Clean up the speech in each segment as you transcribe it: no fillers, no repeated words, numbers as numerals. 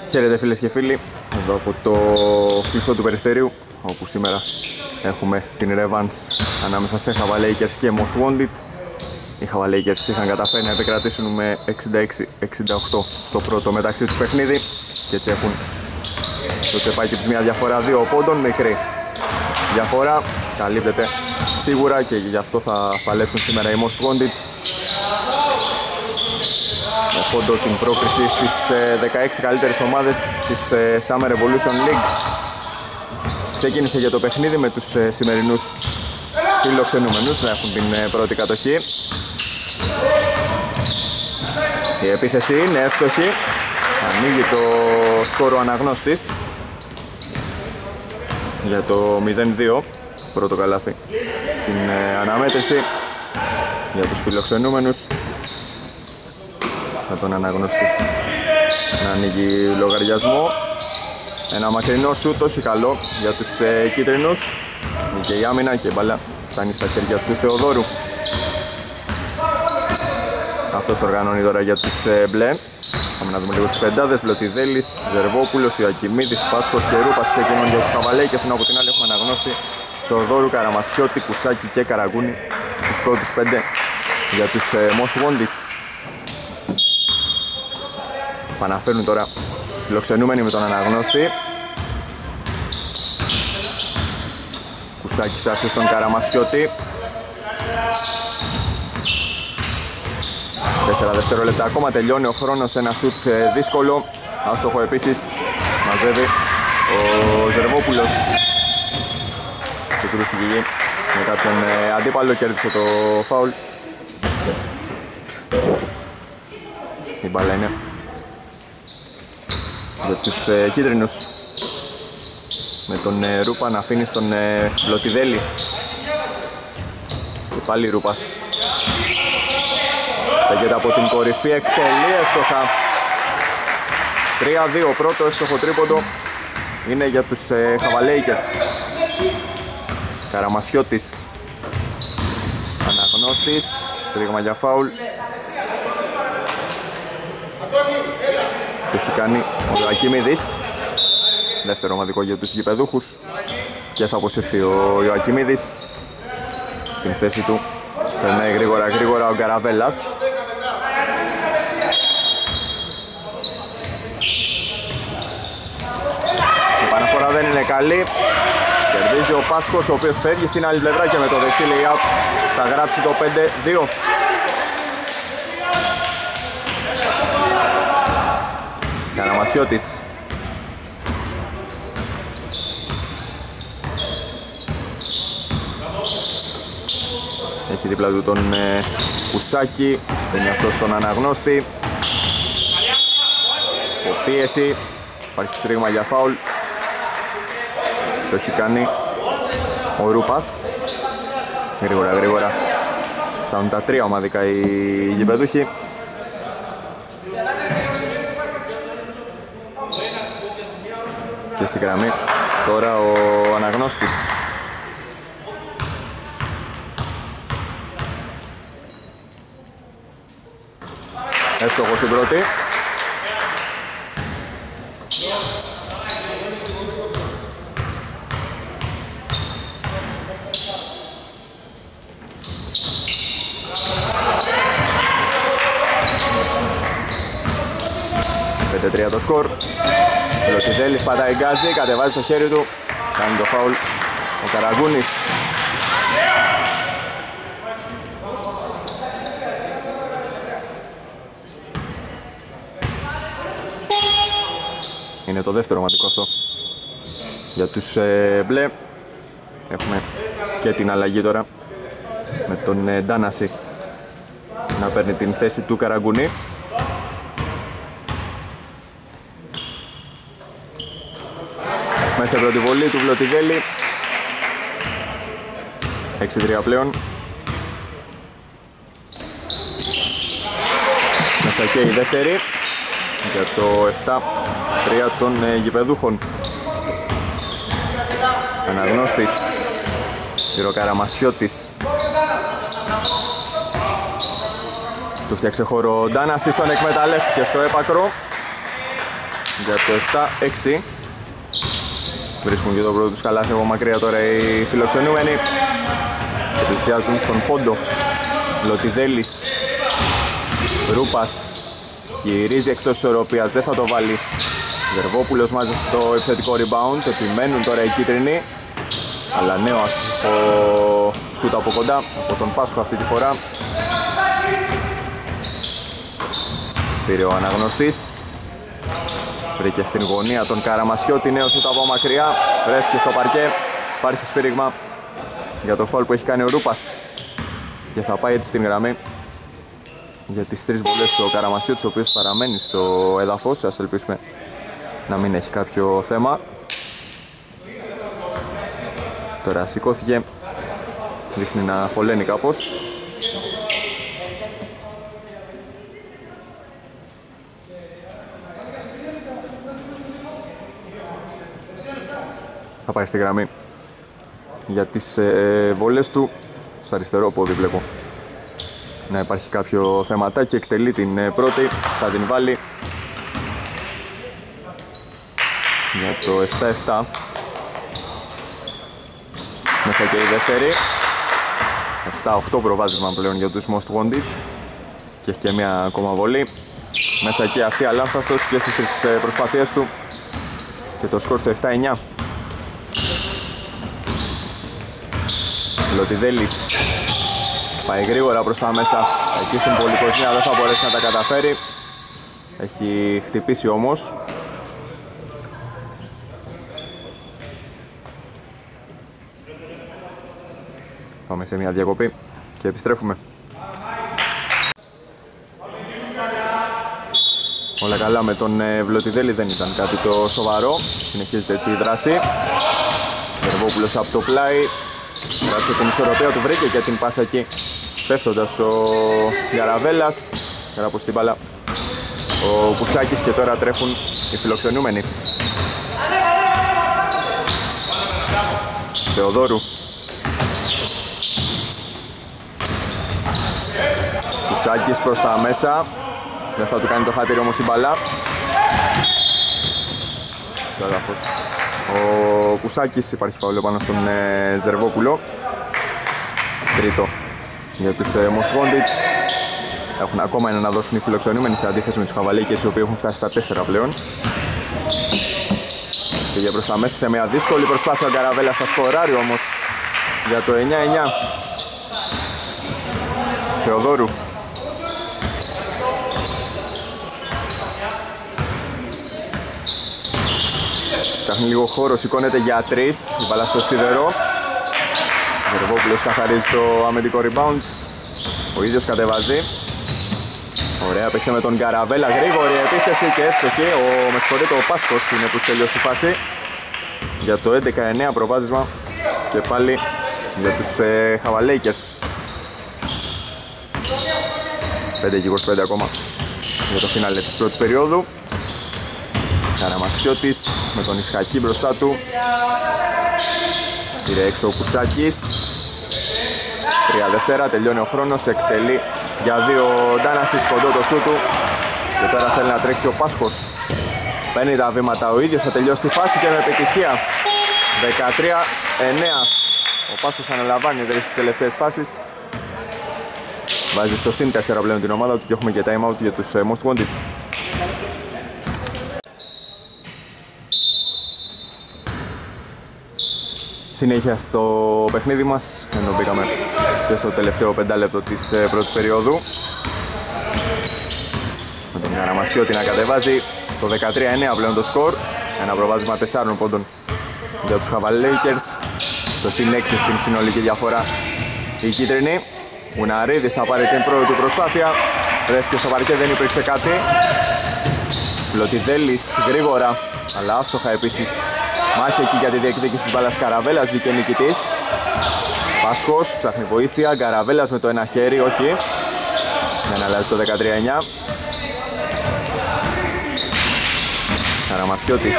Χαίρετε φίλες και φίλοι, εδώ από το κλειστό του Περιστερίου, όπου σήμερα έχουμε την revanche ανάμεσα σε Χαβαλέικερς και Most Wanted. Οι Χαβαλέικερς είχαν καταφέρει να επικρατήσουν με 66-68 στο πρώτο μεταξύ τους παιχνίδι και έτσι έχουν στο τσεπάκι τους μια διαφορά 2 πόντων, μικρή διαφορά, καλύπτεται σίγουρα και γι' αυτό θα παλέψουν σήμερα οι Most Wanted. Με πόντο την πρόκριση στις 16 καλύτερες ομάδες της Summer Evolution League. Ξεκίνησε για το παιχνίδι με τους σημερινούς φιλοξενούμενους να έχουν την πρώτη κατοχή. Η επίθεση είναι εύστοχη, ανοίγει το σκόρο αναγνώστης για το 0-2, πρώτο καλάθι στην αναμέτρηση για τους φιλοξενούμενους. Με τον αναγνωστή να ανοίγει λογαριασμό. Ένα μακρινό σούτ, όχι καλό για τους κίτρινους. Νίκε η άμυνα και η μπάλα φτάνει στα χέρια του Θεοδόρου. Αυτός οργανώνει τώρα για τους μπλε. Πάμε να δούμε λίγο τις πεντάδες. Βλωτιδέλης, Ζερβόπουλος, Ιωακιμίδης, Πάσχος και Ρούπας ξεκινούν για τους Χαβαλέικες, ενώ από την άλλη έχουμε αναγνώστη Θεοδόρου, Καραμασιώτη, Κουσάκη και Καραγκούνη στους πρώτους 5 για τους Most Wanted. Παναφέρουν τώρα φιλοξενούμενοι με τον αναγνώστη. Κουσάκης άφησε στον Καραμασιώτη. 4 δευτερόλεπτα ακόμα, τελειώνει ο χρόνος. Ένα σουτ δύσκολο, άστοχο επίσης. Μαζεύει ο Ζερβόπουλος. Συγκρούστηκε γη με κάποιον αντίπαλο, κέρδισε το φάουλ. Η μπάλα είναι για τους κίτρινους, με τον Ρούπα να αφήνει στον Βλωτιδέλη. Και πάλι Ρούπας στέκεται από την κορυφή, εκτελεί εύστοχα. 3-2, πρώτο εύστοχο τρίποντο είναι για τους Χαβαλέικερς. Καραμασιώτης, αναγνώστης, σφύριγμα για φάουλ. Το έχει κάνει ο Ιωακιμίδης. Δεύτερο ομαδικό για τους γηπεδούχους. Και θα αποσυρθεί ο Ιωακιμίδης. Στην θέση του περνάει γρήγορα ο Γκαραβέλας. Η επαναφορά δεν είναι καλή. Κερδίζει ο Πάσχος, ο οποίος φεύγει στην άλλη πλευρά και με το δεξί lay-up θα γράψει το 5-2. Καραμασιώτης. Έχει δίπλα του τον Κουσάκη. Στέλνει αυτό στον αναγνώστη. Πίεση. Υπάρχει στρίγμα για φάουλ. Το έχει κάνει ο Ρούπας. Γρήγορα. Φτάνουν τα 3 ομαδικά οι γηπεδούχοι. Και στην γραμμή τώρα ο αναγνώστης. Εύστοχο στην πρώτη. Πέντε-3 το σκορ. Λωτιδέλης πατάει γκάζι, κατεβάζει το χέρι του, κάνει το φάουλ ο Καραγκούνης. Είναι το δεύτερο ομαδικό αυτό για τους μπλε. Έχουμε και την αλλαγή τώρα με τον Ντάναση να παίρνει την θέση του Καραγκούνη. Μέσα στην πρώτη βολή του Βλωτιδέλη. 6-3 πλέον. Μέσα και η δεύτερη για το 7-3 των γηπεδούχων. Αναγνώστης, Καραμασιώτης. Του φτιάξε χώρο ο Ντάνασης, τον εκμεταλλεύτηκε στο έπακρο. για το 7-6. Βρίσκουν και το πρώτο τους καλάθι από μακριά τώρα οι φιλοξενούμενοι και πλησιάζουν στον πόντο. Λωτιδέλης, Ρούπας γυρίζει εκτός ισορροπίας, δεν θα το βάλει. Ζερβόπουλος μάζεψε το επιθετικό rebound, επιμένουν τώρα οι κίτρινοι, αλλά νέο αστυχό σούτ από κοντά από τον Πάσχο αυτή τη φορά. Πήρε ο αναγνωστής, βρήκε στην γωνία τον Καραμασιώτη, νέο σούτ από μακριά, βρέθηκε στο παρκέ, υπάρχει σφύριγμα για το φάουλ που έχει κάνει ο Ρούπας και θα πάει έτσι στην γραμμή για τις 3 βολές του Καραμασιώτης, ο οποίος παραμένει στο έδαφος. Ας ελπίσουμε να μην έχει κάποιο θέμα. Τώρα σηκώθηκε, δείχνει να χωλαίνει κάπως. Θα πάει στη γραμμή για τις βολές του. Στο αριστερό πόδι βλέπω να υπάρχει κάποιο θεματάκι, εκτελεί την πρώτη, θα την βάλει για το 7-7. Μέσα και η δεύτερη. 7-8 προβάδισμα πλέον για τους Most Wanted και έχει και μια ακόμα βολή. Μέσα και αυτή αλάνθαστος και στις 3 προσπάθειές του και το σκορ στο 7-9. Λωτιδέλης πάει γρήγορα προς τα μέσα, εκεί στην πολυκοσμία δεν θα μπορέσει να τα καταφέρει. Έχει χτυπήσει όμως. Πάμε σε μια διακοπή και επιστρέφουμε. Όλα καλά με τον Βλωτιδέλη, δεν ήταν κάτι το σοβαρό. Συνεχίζεται έτσι η δράση. Ζερβόπουλος από το πλάι, κράτησε την ισορροπία του, βρήκε και την πάσα εκεί πέφτοντας ο Γαραβέλας. Καράπος την μπάλα ο Κουσάκης και τώρα τρέχουν οι φιλοξενούμενοι. Θεοδόρου, Κουσάκης προς τα μέσα, δεν θα του κάνει το χατήρι όμως η μπάλα. Ο Κουσάκης, υπάρχει φάουλ πάνω στον Ζερβόπουλο. Τρίτο για τους Most Wanted. Έχουν ακόμα ένα να δώσουν οι φιλοξενούμενοι σε αντίθεση με τους Χαβαλέικες, οι οποίοι έχουν φτάσει στα 4 πλέον. Πήγε προς τα μέσα σε μια δύσκολη προσπάθεια ο Γκαραβέλα στα σκοράρει όμως για το 9-9. Θεοδόρου, ψάχνει λίγο χώρο, σηκώνεται για 3, η μπάλα στο σίδερο. Ζερβόπουλος καθαρίζει το αμυντικό rebound, ο ίδιος κατεβάζει. Ωραία, παίξε με τον Γκαραβέλα, γρήγορη επίθεση και εύστοχη. Με συγχωρείτε, ο Πάσχος είναι που έχει τελειώσει τη φάση. Για το 11-9 προβάδισμα και πάλι για τους Χαβαλέικες. 5-25 ακόμα για το φινάλε της πρώτης περίοδου. Καραμασιώτης με τον Ισχακή μπροστά του. Πήρε έξω ο Κουσάκης. 3 δευτέρα, τελειώνει ο χρόνος, εκτελεί για 2 Ντάνασης, κοντό το σου του. Και τώρα θέλει να τρέξει ο Πάσχος. Παίρνει τα βήματα ο ίδιος, θα τελειώσει τη φάση και με επιτυχία. 13-9. Ο Πάσχος αναλαμβάνει τις τελευταίες φάσεις. Βάζει στο συν 4 πλέον την ομάδα του και έχουμε και time out για τους Most Wanted. Συνέχεια στο παιχνίδι μας, ενώ μπήκαμε και στο τελευταίο 5 λεπτό της πρώτης περίοδου. Με τον Καραμασιώτη να κατεβάζει στο 13-9 πλέον το σκορ. Ένα προβάδισμα 4 πόντων για τους Χαβαλέικερς. Στο συν 6 στην συνολική διαφορά η κίτρινη. Ουναρίδης θα πάρει την πρώτη προσπάθεια. Βρέθηκε στο παρκέ, δεν υπήρξε κάτι. Λωτιδέλης γρήγορα, αλλά άστοχα επίσης. Μάχη εκεί για τη διεκδίκηση της μπάλας. Καραβέλας βγήκε νικητής. Πάσχος ψάχνει βοήθεια. Καραβέλας με το ένα χέρι, όχι. Δεν αλλάζει το 13-9. Καραμασιώτης.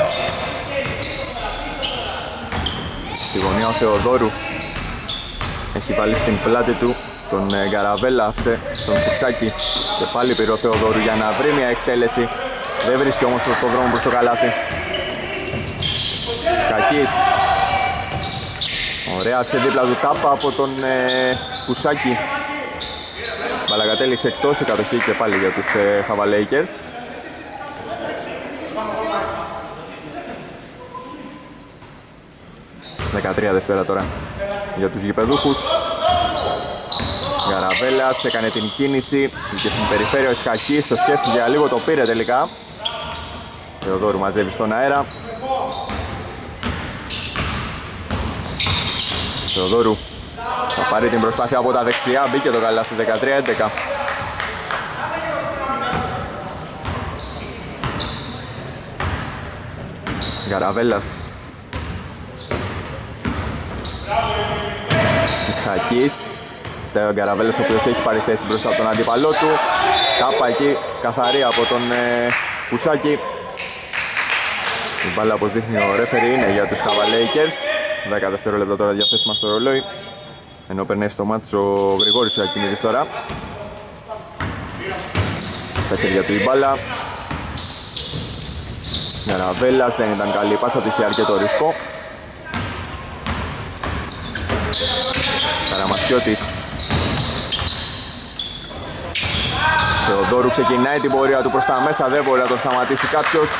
Στη γωνία ο Θεοδόρου. Έχει βάλει στην πλάτη του τον Καραβέλα, άφησε τον Κουσάκη. Και πάλι πήρε ο Θεοδόρου για να βρει μια εκτέλεση. Δεν βρίσκει όμως το δρόμο προς το καλάθι. Σκακής. Ωραία, άφησε δίπλα του τάπα από τον Κουσάκη. Μπάλα κατέληξε εκτός η κατοχή και πάλι για τους Hava Lakers. «13 δευτερόλεπτα τώρα για τους γηπεδούχους. Γαραβέλας έκανε την κίνηση, βγήκε στην περιφέρεια ο Ισχακής, το σκέφτηκε για λίγο, το πήρε τελικά. Θεοδόρου μαζεύει στον αέρα. Θεοδόρου θα πάρει την προσπάθεια από τα δεξιά, μπήκε το καλάθι 13-11. Γαραβέλας. Ισχακής. Στέο Γκαραβέλος, ο οποίος έχει πάρει θέση μπροστά από τον αντίπαλό του. Τάπα εκεί, καθαρή από τον Κουσάκη. Η μπάλα, όπως δείχνει ο ρέφερι, είναι για τους Hava Lakers. 10 δευτερόλεπτα τώρα διαθέσιμα στο ρολόι. Ενώ περνάει στο μάτς ο Γρηγόρης ο Ακινίδης τώρα. Στα χέρια του η μπάλα. Γκαραβέλας, δεν ήταν καλή πάσα, του είχε αρκετό ρίσκο. Καραμασιώτης. Θεοδόρου ξεκινάει την πορεία του προς τα μέσα, δεν μπορεί να τον σταματήσει κάποιος.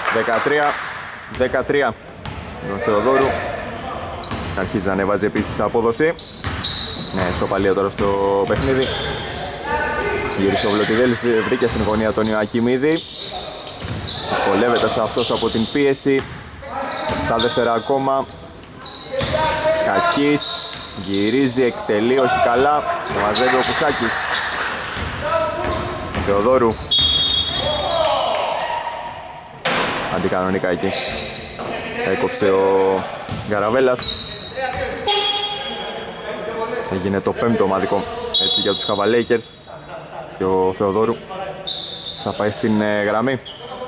13-13 τον Θεοδόρου. Αρχίζει να ανεβάζει επίσης απόδοση. Ναι, ισοπαλία τώρα στο παιχνίδι. Γύρισε ο Βλωτιδέλης, βρήκε στην γωνία τον Ιωακιμίδη. Δυσκολεύεται σε αυτός από την πίεση. 7 δεύτερα ακόμα. Σκακής. Γυρίζει, εκτελεί, όχι καλά. Το μαζεύει ο Κουσάκης. Θεοδόρου. Αντικανονικά εκεί. Έκοψε ο Γκαραβέλας. Έγινε το 5ο ομαδικό έτσι για τους Hava Lakers. Και ο Θεοδόρου θα πάει στην γραμμή.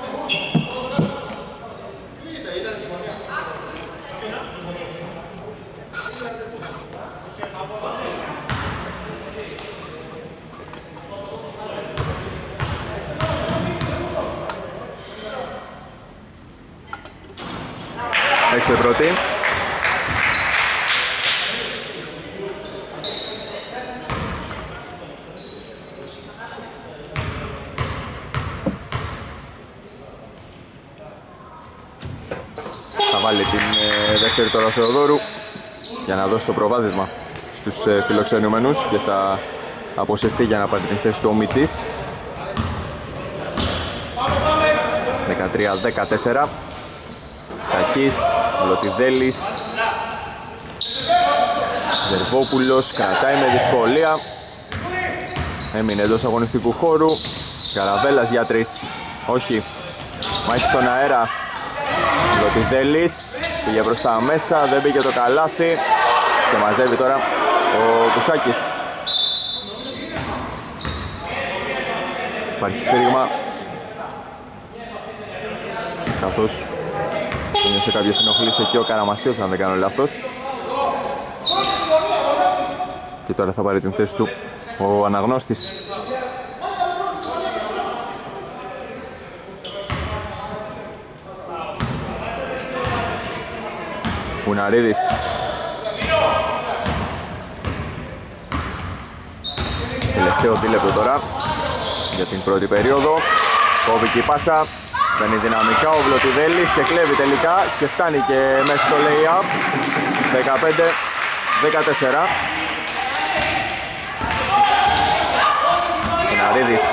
Έξω πρώτη. Θα βάλει την δεύτερη τώρα Θεοδόρου για να δώσει το προβάδισμα στους φιλοξενούμενους και θα αποσυρθεί για να πάρει την θέση του ο Μιτσής. 13-14. Σκακής, Λωτιδέλης. Ζερβόπουλος κρατάει με δυσκολία. Έμεινε εντός αγωνιστικού χώρου. Καραβέλας για 3. Όχι. Μάχη στον αέρα. Λωτιδέλης πήγε προς τα μέσα, δεν πήγε το καλάθι. Και μαζεύει τώρα ο Κουσάκης. Υπάρχει σφύριγμα. Καθώς ένιωσε κάποιος ενοχλήσε και ο Καραμασιός, αν δεν κάνω λάθος. Και τώρα θα πάρει την θέση του ο αναγνώστης. Ουναρίδης. Τελευταίο δίλεπτο τώρα για την πρώτη περίοδο. Κόβει η πάσα. Μπαίνει δυναμικά ο Βλωτιδέλης και κλέβει τελικά και φτάνει και μέχρι το lay-up. 15-14. Ουναρίδης.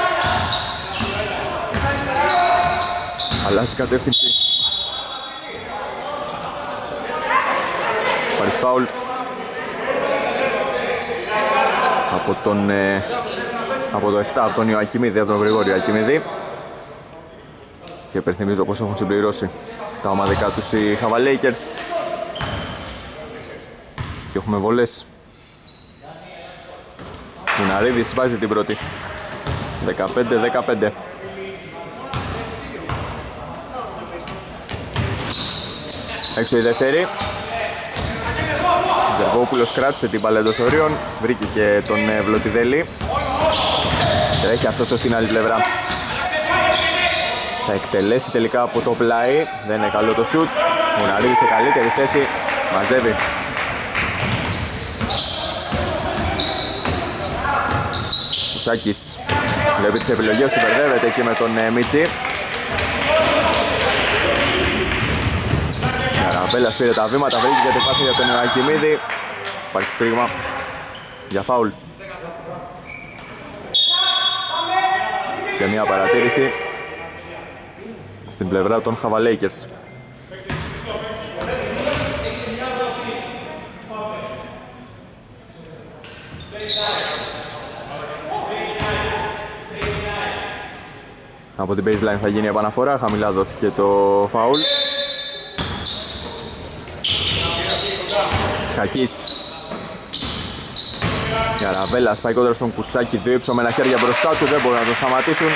Αλλάζει κατεύθυνση. Υπάρχει φάουλ από το 7, από τον Ιωακιμίδη, από τον Γρηγόριο Ιωακιμίδη. Και υπενθυμίζω πως έχουν συμπληρώσει τα ομαδικά τους οι Hava Lakers. Και έχουμε βολές. Μιναρίδης βάζει την πρώτη. 15-15. Έξω η δεύτερη. Ζερβόπουλος κράτησε την μπάλα εντός ορίων. Βρήκε και τον Βλωτιδέλη. Τρέχει αυτός ως την άλλη πλευρά. Θα εκτελέσει τελικά από το πλάι. Δεν είναι καλό το σουτ. Μουναρίδης σε καλύτερη θέση. Μαζεύει. Κουσάκης βλέπει τις επιλογές του, μπερδεύεται εκεί με τον Μίτσι. Καραβέλας πήρε τα βήματα, βρήκε για την πάσα για τον Ακιμίδη. Υπάρχει φρίγμα για φάουλ. Και μια παρατήρηση στην πλευρά των Χαβα Lakers. Από την baseline θα γίνει η επαναφορά, χαμηλά δόθηκε το φάουλ. Σχακής. Καραβέλας πάει κόντρα στον Κουσάκη, δύο υψωμένα χέρια μπροστά του, δεν μπορούν να τον σταματήσουν.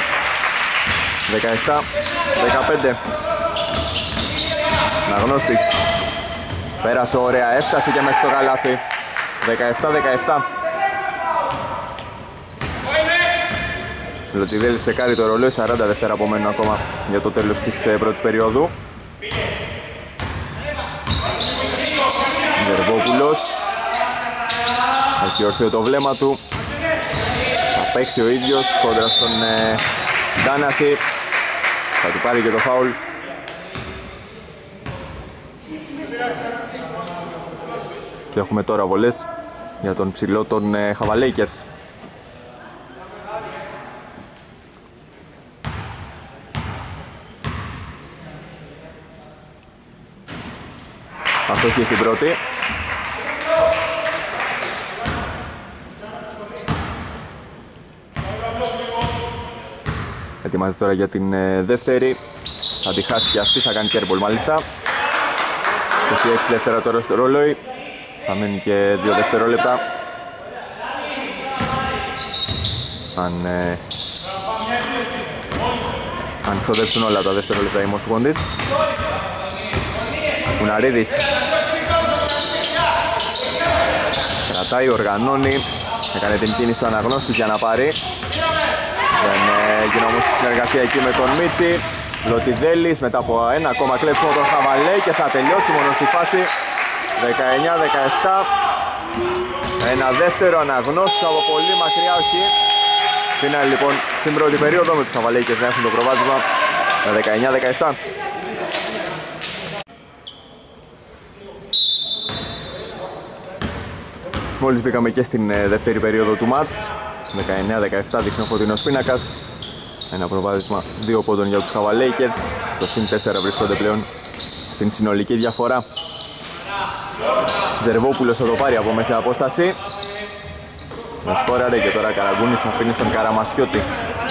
17-15. Αναγνώστης. Πέρασε ωραία, έφτασε και μέχρι το καλάθι. 17-17. Λοτιδέλης τσεκάρει το ρολόι, 40 δεύτερα απομένουν ακόμα για το τέλος της πρώτης περίοδου. Ζερβόπουλος. Έχει ορθείο το βλέμμα του. Θα παίξει ο ίδιος κόντρα στον Ντάναση. Θα του πάρει και το φάουλ. Και έχουμε τώρα βολές για τον ψηλό των Χαβα Lakers. Αστοχή στην πρώτη. Ετοιμάζεται τώρα για την δεύτερη. Θα τη χάσει και αυτή, θα κάνει κέρμπολ μάλιστα. 26 δεύτερα τώρα στο ρολόι. Θα μείνει και 2 δευτερόλεπτα. Αν ξοδέψουν όλα τα δευτερόλεπτα οι Most Wanted. Κουναρίδης. Κρατάει, οργανώνει. Έκανε την κίνηση ο αναγνώστης για να πάρει. Δεν έγινε όμως η συνεργασία εκεί με τον Μίτσι. Λοτιδέλης μετά από ένα ακόμα κλέψιμο τον Χαβαλέ και θα τελειώσει μόνο στη φάση. 19-17. Ένα δεύτερο αναγνώστης από πολύ μακριά, όχι. Φινάλι λοιπόν στην πρώτη περίοδο με τους Χαβαλέικες να έχουν το προβάδισμα με 19-17. Μόλις μπήκαμε και στην δεύτερη περίοδο του μάτς. 19-17 δείχνει ο φωτεινός πίνακας. Ένα προβάδισμα 2 πόντων για τους Χαβα Lakers. Στο συν 4 βρίσκονται πλέον στην συνολική διαφορά. Ζερβόπουλος θα το πάρει από μέσα απόσταση. Με σκόραρε και τώρα Καραγκούνης αφήνει στον Καραμασιώτη.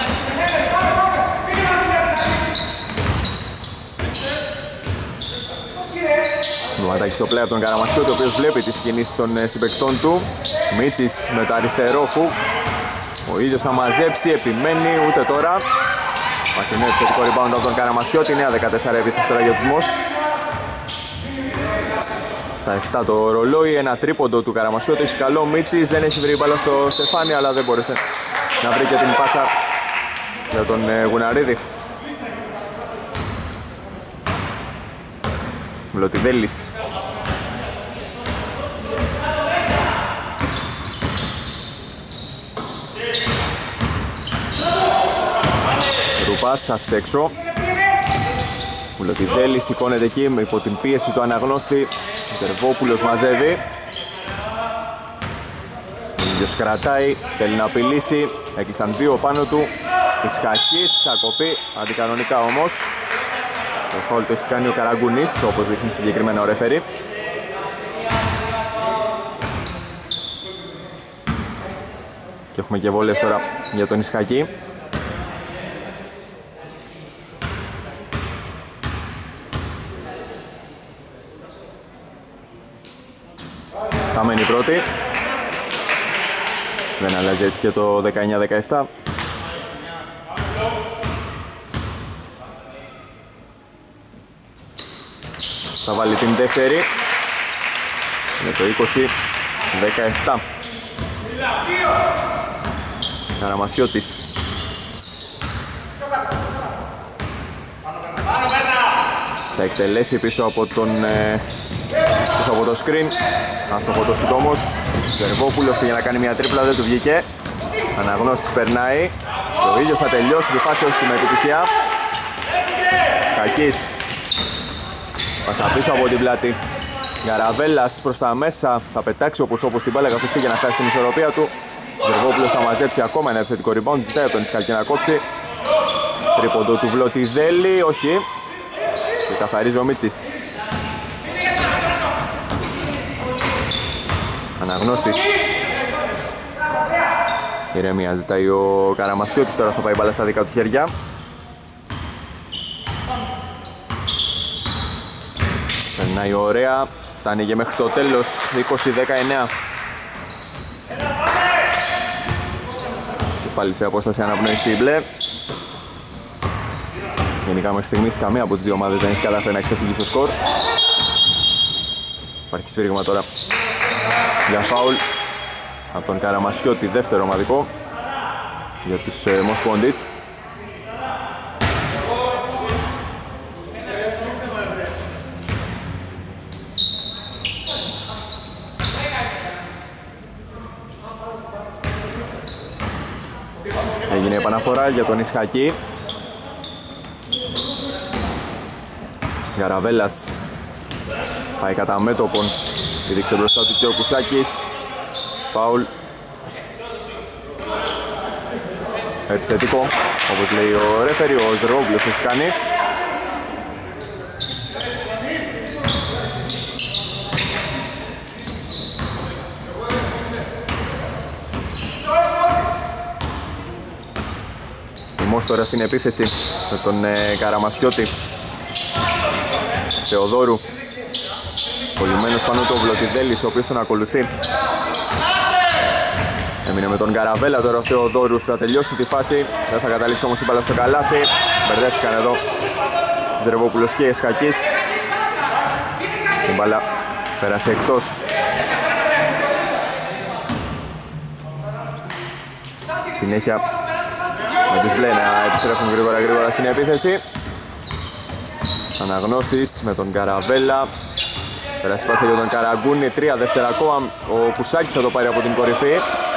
Ματάκι στο πλέον από τον Καραμασιώτη, ο οποίος βλέπει τις κινήσεις των συμπαικτών του. Μίτσης με το αριστερό χου. Ο ίδιος θα μαζέψει, επιμένει, ούτε τώρα. Μακρινό επιθετικό rebound από τον Καραμασιώτη, νέα 14 επίθεση τώρα για τους Most. Στα 7 το ρολόι, ένα τρίποντο του Καραμασιώτη, έχει καλό. Μίτσης δεν έχει βρει μπάλα στο Στεφάνι, αλλά δεν μπόρεσε να βρει και την πάσα για τον Γουναρίδη. Βλωτιδέλης. Ρουπάς άφησε έξω. Βλωτιδέλης σηκώνεται εκεί υπό την πίεση του αναγνώστη. Ζερβόπουλος μαζεύει. Ο ίδιος κρατάει, θέλει να απειλήσει. Έκλεισαν 2 πάνω του. Ισχακής θα κοπεί, αντικανονικά όμως. Το φάουλ το έχει κάνει ο Καραγκούνης, όπως δείχνει συγκεκριμένα ο ρεφέρι. Και έχουμε και βόλες τώρα για τον Ισχακή. Θα μένει πρώτη. Δεν αλλάζει έτσι και το 19-17. Θα βάλει την δεύτερη. Είναι το 20-17. Καραμασιώτης. Θα εκτελέσει πίσω από το screen. Άστοχο το σουτ όμως. Ζερβόπουλος πήγε να κάνει μια τρίπλα, δεν του βγήκε. Αναγνώστης περνάει. Και ο ίδιος θα τελειώσει τη φάση, όχι με επιτυχία. Σκακής. Πάσα πίσω από την πλάτη. Γαραβέλλας προς τα μέσα. Θα πετάξει όπως την μπάλα, καθώς πήγε να χάσει την ισορροπία του. Ζερβόπουλος θα μαζέψει ακόμα ένα επιθετικό rebound. Ζητάει από τον Ισκακή να κόψει. Τρίποντο του Βλωτιδέλη, όχι. Και καθαρίζει ο Μίτσης. Αναγνώστης. Ηρεμία ζητάει ο Καραμασιώτης, τώρα θα πάει μπάλα στα δικά του χέρια. Περνάει ωραία, φτάνει και μέχρι το τέλος, 20-19. Και πάλι σε απόσταση αναπνοήσει η μπλε. Γενικά μέχρι στιγμής καμία από τις δύο ομάδες δεν έχει καταφέρει να ξεφύγει στο σκορ. Υπάρχει σφύριγμα τώρα για φάουλ από τον Καραμασιώτη, δεύτερο ομαδικό για τους Most Wanted. Έγινε επαναφορά για τον Ισχακή. Γαραβέλλας πάει κατά μέτωπον, πήδηξε μπροστά του και ο Κουσάκης. Φάουλ. Επιθετικό, όπως λέει ο ρέφερι, ο Ζερβόπουλος έχει κάνει. Μος τώρα στην επίθεση με τον Καραμασιώτη. Θεοδόρου. Κολλημένος πάνω το Βλωτιδέλης, ο οποίος τον ακολουθεί. Έμεινε με τον Καραβέλα, τώρα ο Θεοδόρου θα τελειώσει τη φάση. Δεν θα καταλήξει όμως η μπάλα στο καλάθι. Μπερδεύτηκαν εδώ Ζερβόπουλος και Ισκακής. Η μπάλα πέρασε εκτός. Συνέχεια με τους μπλε να επιστρέφουν γρήγορα στην επίθεση. Αναγνώστης με τον Καραβέλα. Πέρασε πάσα για τον Καραγκούνη, 3 δεύτερα ακόμα. Ο Κουσάκης θα το πάρει από την κορυφή.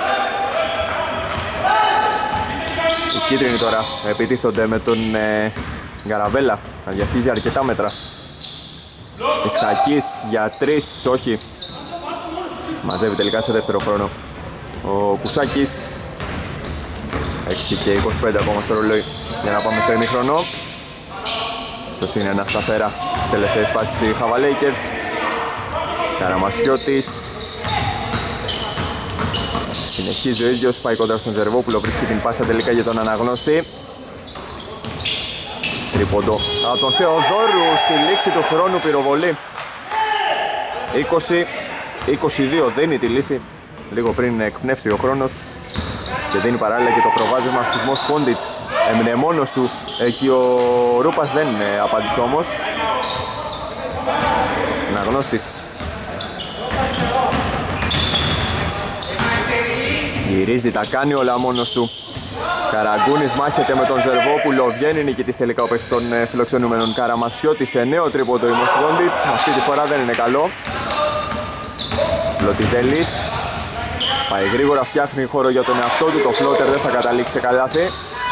Οι κίτρινοι τώρα επιτίθονται με τον Καραβέλα να διασχίζει αρκετά μέτρα. Ισχακής για 3, όχι. Μαζεύει τελικά σε δεύτερο χρόνο ο Κουσάκης. 6 και 25 ακόμα στο ρολόι για να πάμε στο ημίχρονο. Στο συν ένα σταθερά στις τελευταίες φάσεις οι Java Lakers. Καραμασιώτης. Συνεχίζει ο ίδιος, πάει κοντά στον Ζερβόπουλο, βρίσκει την πάσα τελικά για τον Αναγνώστη. Τρίποντο από τον Θεοδόρου στη λήξη του χρόνου, πυροβολή. 20-22 δίνει τη λύση λίγο πριν εκπνεύσει ο χρόνος και δίνει παράλληλα και το προβάδισμα στους Most Wanted. Έμεινε μόνος του εκεί ο Ρούπας, δεν απάντησε όμως. Αναγνώστης. Γυρίζει, τα κάνει όλα μόνος του. Καραγκούνης μάχεται με τον Ζερβόπουλο, βγαίνει νικητής τελικά ο παίκτης των φιλοξενούμενων. Καραμασιώτη σε νέο τρίποντο, οι Most Wanted. Αυτή τη φορά δεν είναι καλό. Βλωτιδέλης. Πάει γρήγορα, φτιάχνει χώρο για τον εαυτό του, το φλότερ δεν θα καταλήξει σε καλάθι.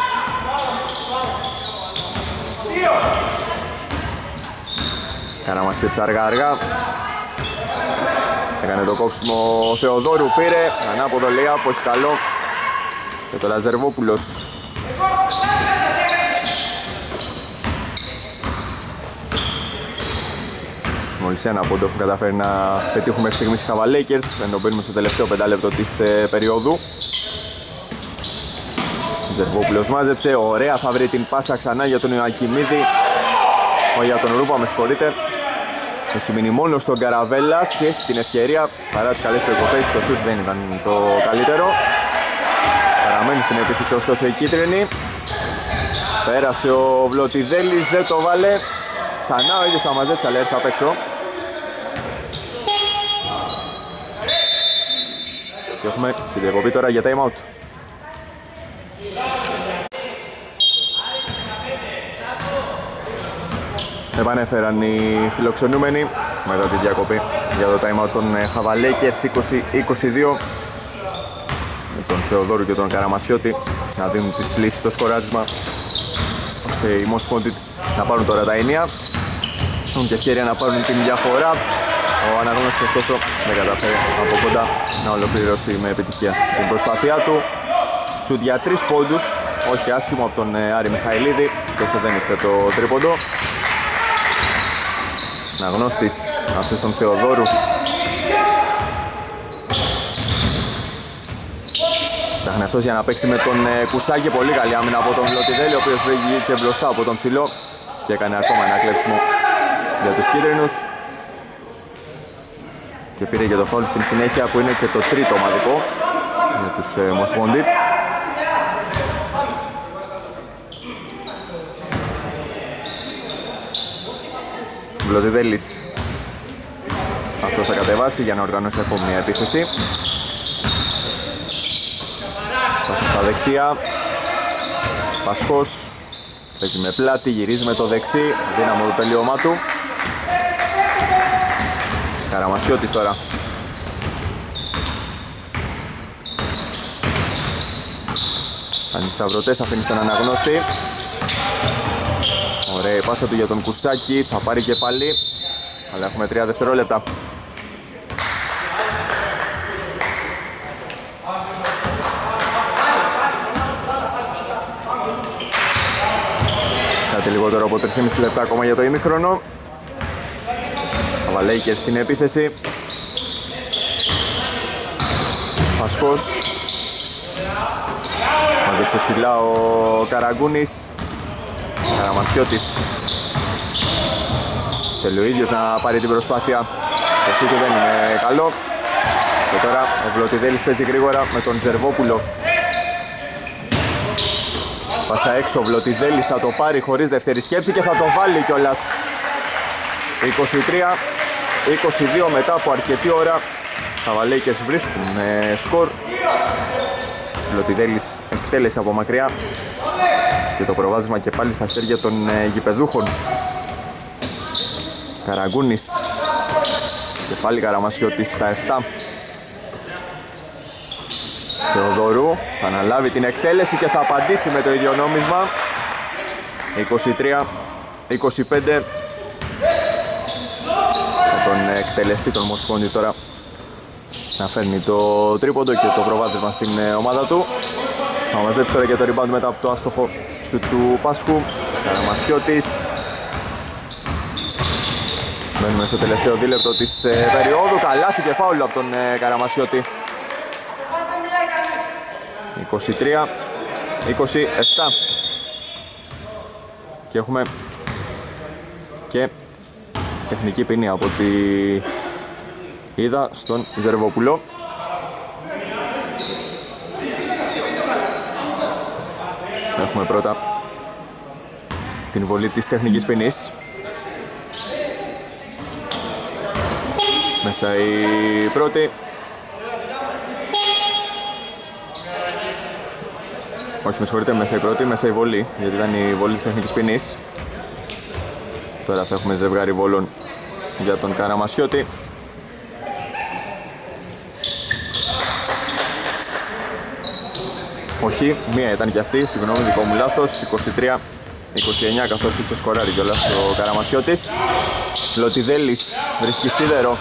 Καραμασιώτης αργά. Έκανε το κόψιμο ο Θεοδόρου, πήρε ανάποδο λέει από καλό και το Λαζερβόπουλος. Μόλις ένα πόντο έχουν καταφέρει να πετύχουμε μέχρι στιγμής οι Java Lakers, ενώ μπαίνουμε στο τελευταίο 5 λεπτό της περίοδου. Ζερβόπουλος μάζεψε, ωραία, θα βρει την πάσα ξανά για τον Ιωακιμίδη. Για τον Ρούπα, με συγχωρείτε. Έχει μείνει μόνο στον Καραβέλας, έχει την ευκαιρία παρά τις καλές προϋποθέσεις, το σουτ δεν ήταν το καλύτερο. Παραμένει στην επίθεση ωστόσο η κίτρινη. Πέρασε ο Βλωτιδέλης, δεν το βάλε. Ξανά ο ίδιος θα μαζέψει, αλλά έρθει απ' έξω. Και έχουμε την διακοπή τώρα για time out. επανέφεραν οι φιλοξενούμενοι μετά τη διακοπή για το time out των Lakers 20-22. Με τον Θεοδόρου και τον Καραμασιώτη να δίνουν τις λύσεις στο σκοράρισμα, ώστε οι Most Wanted να πάρουν τώρα τα ενία. Έχουν και ευκαιρία να πάρουν την διαφορά. Ο Αναγνώστης ωστόσο δεν καταφέρει από κοντά να ολοκληρώσει με επιτυχία την προσπάθειά του. Σουτ για 3 πόντους, όχι άσχημο από τον Άρη Μιχαηλίδη, ωστόσο δεν ήρθε το τρίποντο. Αναγνώστης άφησε στον Θεοδόρου. Ψάχνει αυτός για να παίξει με τον Κουσάκη. Πολύ καλή άμυνα από τον Βλωτιδέλη, ο οποίος βγήκε μπροστά από τον ψηλό και έκανε ακόμα ένα κλέψιμο για τους κίτρινους. Και πήρε και το φάουλ στην συνέχεια, που είναι και το τρίτο ομαδικό για τους Most Wanted. Βλωτιδέλης αυτός θα κατεβάσει για να οργανώσει ακόμη μια επίθεση. Πάσα στα δεξιά. Πασχός παίζει με πλάτη, γυρίζει με το δεξί, δύναμο το τελείωμά του. Καραμασιώτης τώρα. Κάνει σταυρωτές, αφήνει στον Αναγνώστη. Ωραία η πάσα του για τον Κουσάκη, θα πάρει και πάλι, αλλά έχουμε 3 δευτερόλεπτα. Κάτι λιγότερο από 3,5 λεπτά ακόμα για το ημίχρονο. Lakers στην επίθεση. Πασχός. Μαζέψε ψηλά ο Καραγκούνης. Καραμασιώτης. Θέλει ο ίδιος να πάρει την προσπάθεια. Το σούτ δεν είναι καλό. Και τώρα ο Βλωτιδέλης παίζει γρήγορα με τον Ζερβόπουλο. Πάσα έξω, ο Βλωτιδέλης θα το πάρει χωρίς δεύτερη σκέψη και θα το βάλει κιόλας. 23-22 μετά από αρκετή ώρα. Τα Lakers βρίσκουν σκορ. Βλωτιδέλης εκτέλεσε από μακριά και το προβάδισμα και πάλι στα χέρια των γηπεδούχων. Καραγκούνης και πάλι Καραμασιώτης στα 7. Θεοδωρού θα αναλάβει την εκτέλεση και θα απαντήσει με το ίδιο νόμισμα. 23-25. Τον εκτελεστή των Most Wanted τώρα να φέρνει το τρίποντο και το προβάδισμα στην ομάδα του. Θα μαζέψει τώρα και το rebound μετά από το άστοχο του Πάσχου. Καραμασιώτης. Μένουμε στο τελευταίο δίλεπτο της περίοδου. Καλάθι και φάουλ από τον Καραμασιώτη. 23-27. Και έχουμε και τεχνική ποινή από ό,τι είδα στον Ζερβόπουλο. Έχουμε πρώτα την βολή της τεχνικής ποινής. Μέσα η πρώτη. Όχι, με συγχωρείτε, μέσα η πρώτη, μέσα η βολή, γιατί ήταν η βολή της τεχνικής ποινής. Τώρα θα έχουμε ζευγάρι βόλων για τον Καραμασιώτη. Όχι, μία ήταν και αυτή, συγγνώμη, δικό μου λάθος. 23-29 καθώς είχε σκοράρει κιόλας ο Καραμασιώτης. Λωτιδέλης βρίσκει σίδερο.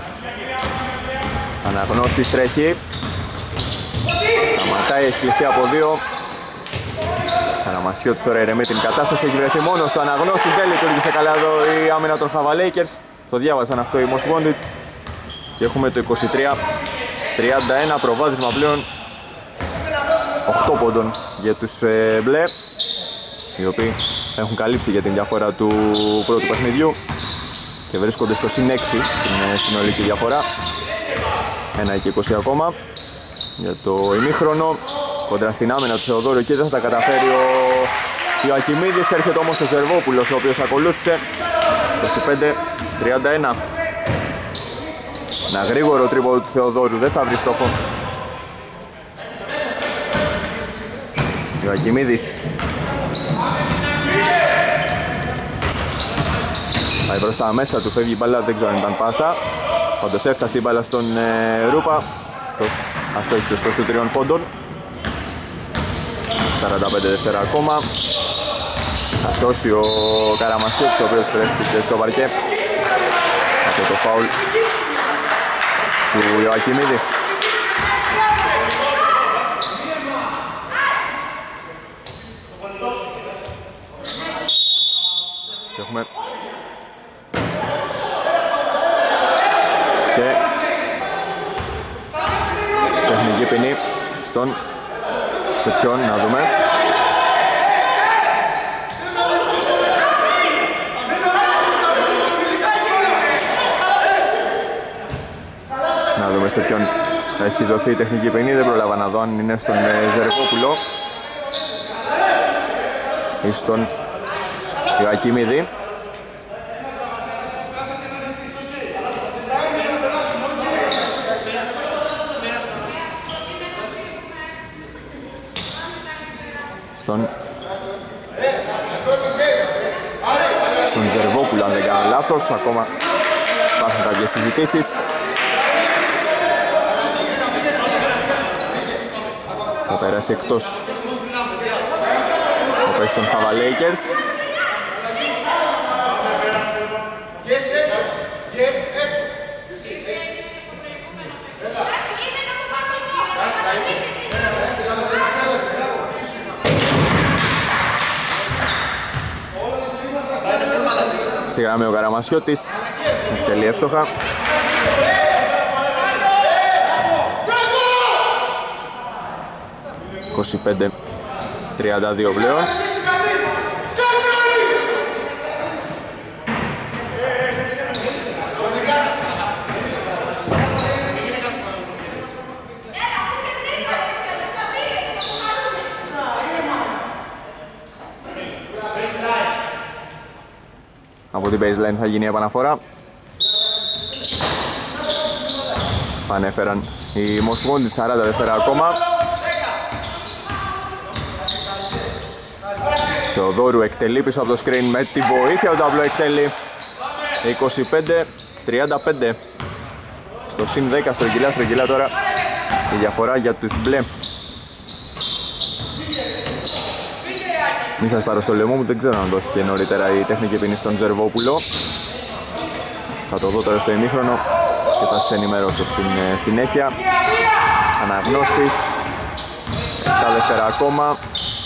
Αναγνώστης τρέχει. Σταματάει, έχει κλειστεί από 2. Καραμασιώτης τώρα ηρεμεί την κατάσταση, έχει βρεθεί μόνος του. Αναγνώστης, δεν λειτουργήσε καλά εδώ η άμυνα των Lakers. Το διάβασαν αυτό οι Most Wanted. Και έχουμε το 23-31, προβάδισμα πλέον 8 πόντων για τους μπλε, οι οποίοι έχουν καλύψει για την διαφορά του πρώτου παιχνιδιού και βρίσκονται στο συν 6 στην συνολική διαφορά. 1 και 20 ακόμα για το ημίχρονο. Κοντρα στην άμυνα του Θεοδόρου και δεν θα τα καταφέρει ο Ιωακιμίδης. Έρχεται όμως ο Ζερβόπουλος, ο οποίος ακολούθησε. 25-31. Ένα γρήγορο τρίποντο του Θεοδόρου, δεν θα βρει στόχο. Ιωακιμίδης. Πάει προς τα μέσα του, φεύγει η μπάλα, δεν ξέρω αν ήταν πάσα. Πάντως έφτασε η μπάλα στον Ρούπα. Αυτός αστόχησε στο σου 3 πόντων. 45 δεύτερα ακόμα. Θα σώσει ο Καραμασιώτης, ο οποίος βρέθηκε στο παρκέ από το φάουλ του Ιωακιμίδη. Και έχουμε και τεχνική ποινή στον Σεπτιόν, να δούμε. Να δούμε σε ποιον έχει δοθεί η τεχνική ποινή, δεν προλάβα να δω αν είναι στον Ζερβόπουλο ή στον Ιωακιμίδη. Στον Ζερβόπουλο, αν δεν κάνω λάθος, ακόμα υπάρχουν κάποιες συζητήσεις. Θα περάσει εκτός ο παίκτης των Χαβα Λέικερς. Στη γραμμή ο Καραμασιώτης, εκτελεί εύστοχα. «25-32 πλέον». Από την baseline θα γίνει η επαναφορά. Πανέφεραν οι Most Wanted, 40 δεύτερα ακόμα. Θεοδόρου εκτελεί πίσω από το screen με τη βοήθεια του ταμπλό, εκτελεί 25-35. Στο συν 10 στρογγυλά τώρα η διαφορά για τους μπλε. Μη σας πάρω στο λαιμό μου, δεν ξέρω αν δόθηκε νωρίτερα η τεχνική ποινή στον Ζερβόπουλο. Θα το δω τώρα στο ημίχρονο και θα σας ενημερώσω στην συνέχεια. Αναγνώστης, 7 δεύτερα ακόμα.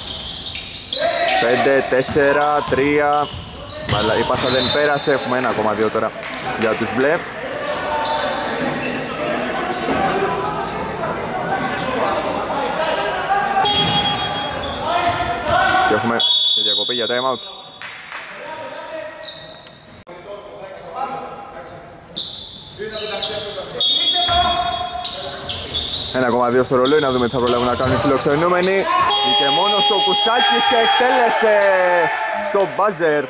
5, 4, 3. Η πάσα δεν πέρασε, έχουμε 1,2 τώρα για τους μπλε. Και έχουμε και διακοπή για time out. 1,2 στο ρολόι, να δούμε τι θα προλάβουν να κάνουν οι φιλοξενούμενοι. Και μόνο στο Κουσάκης και εκτέλεσε στο buzzer.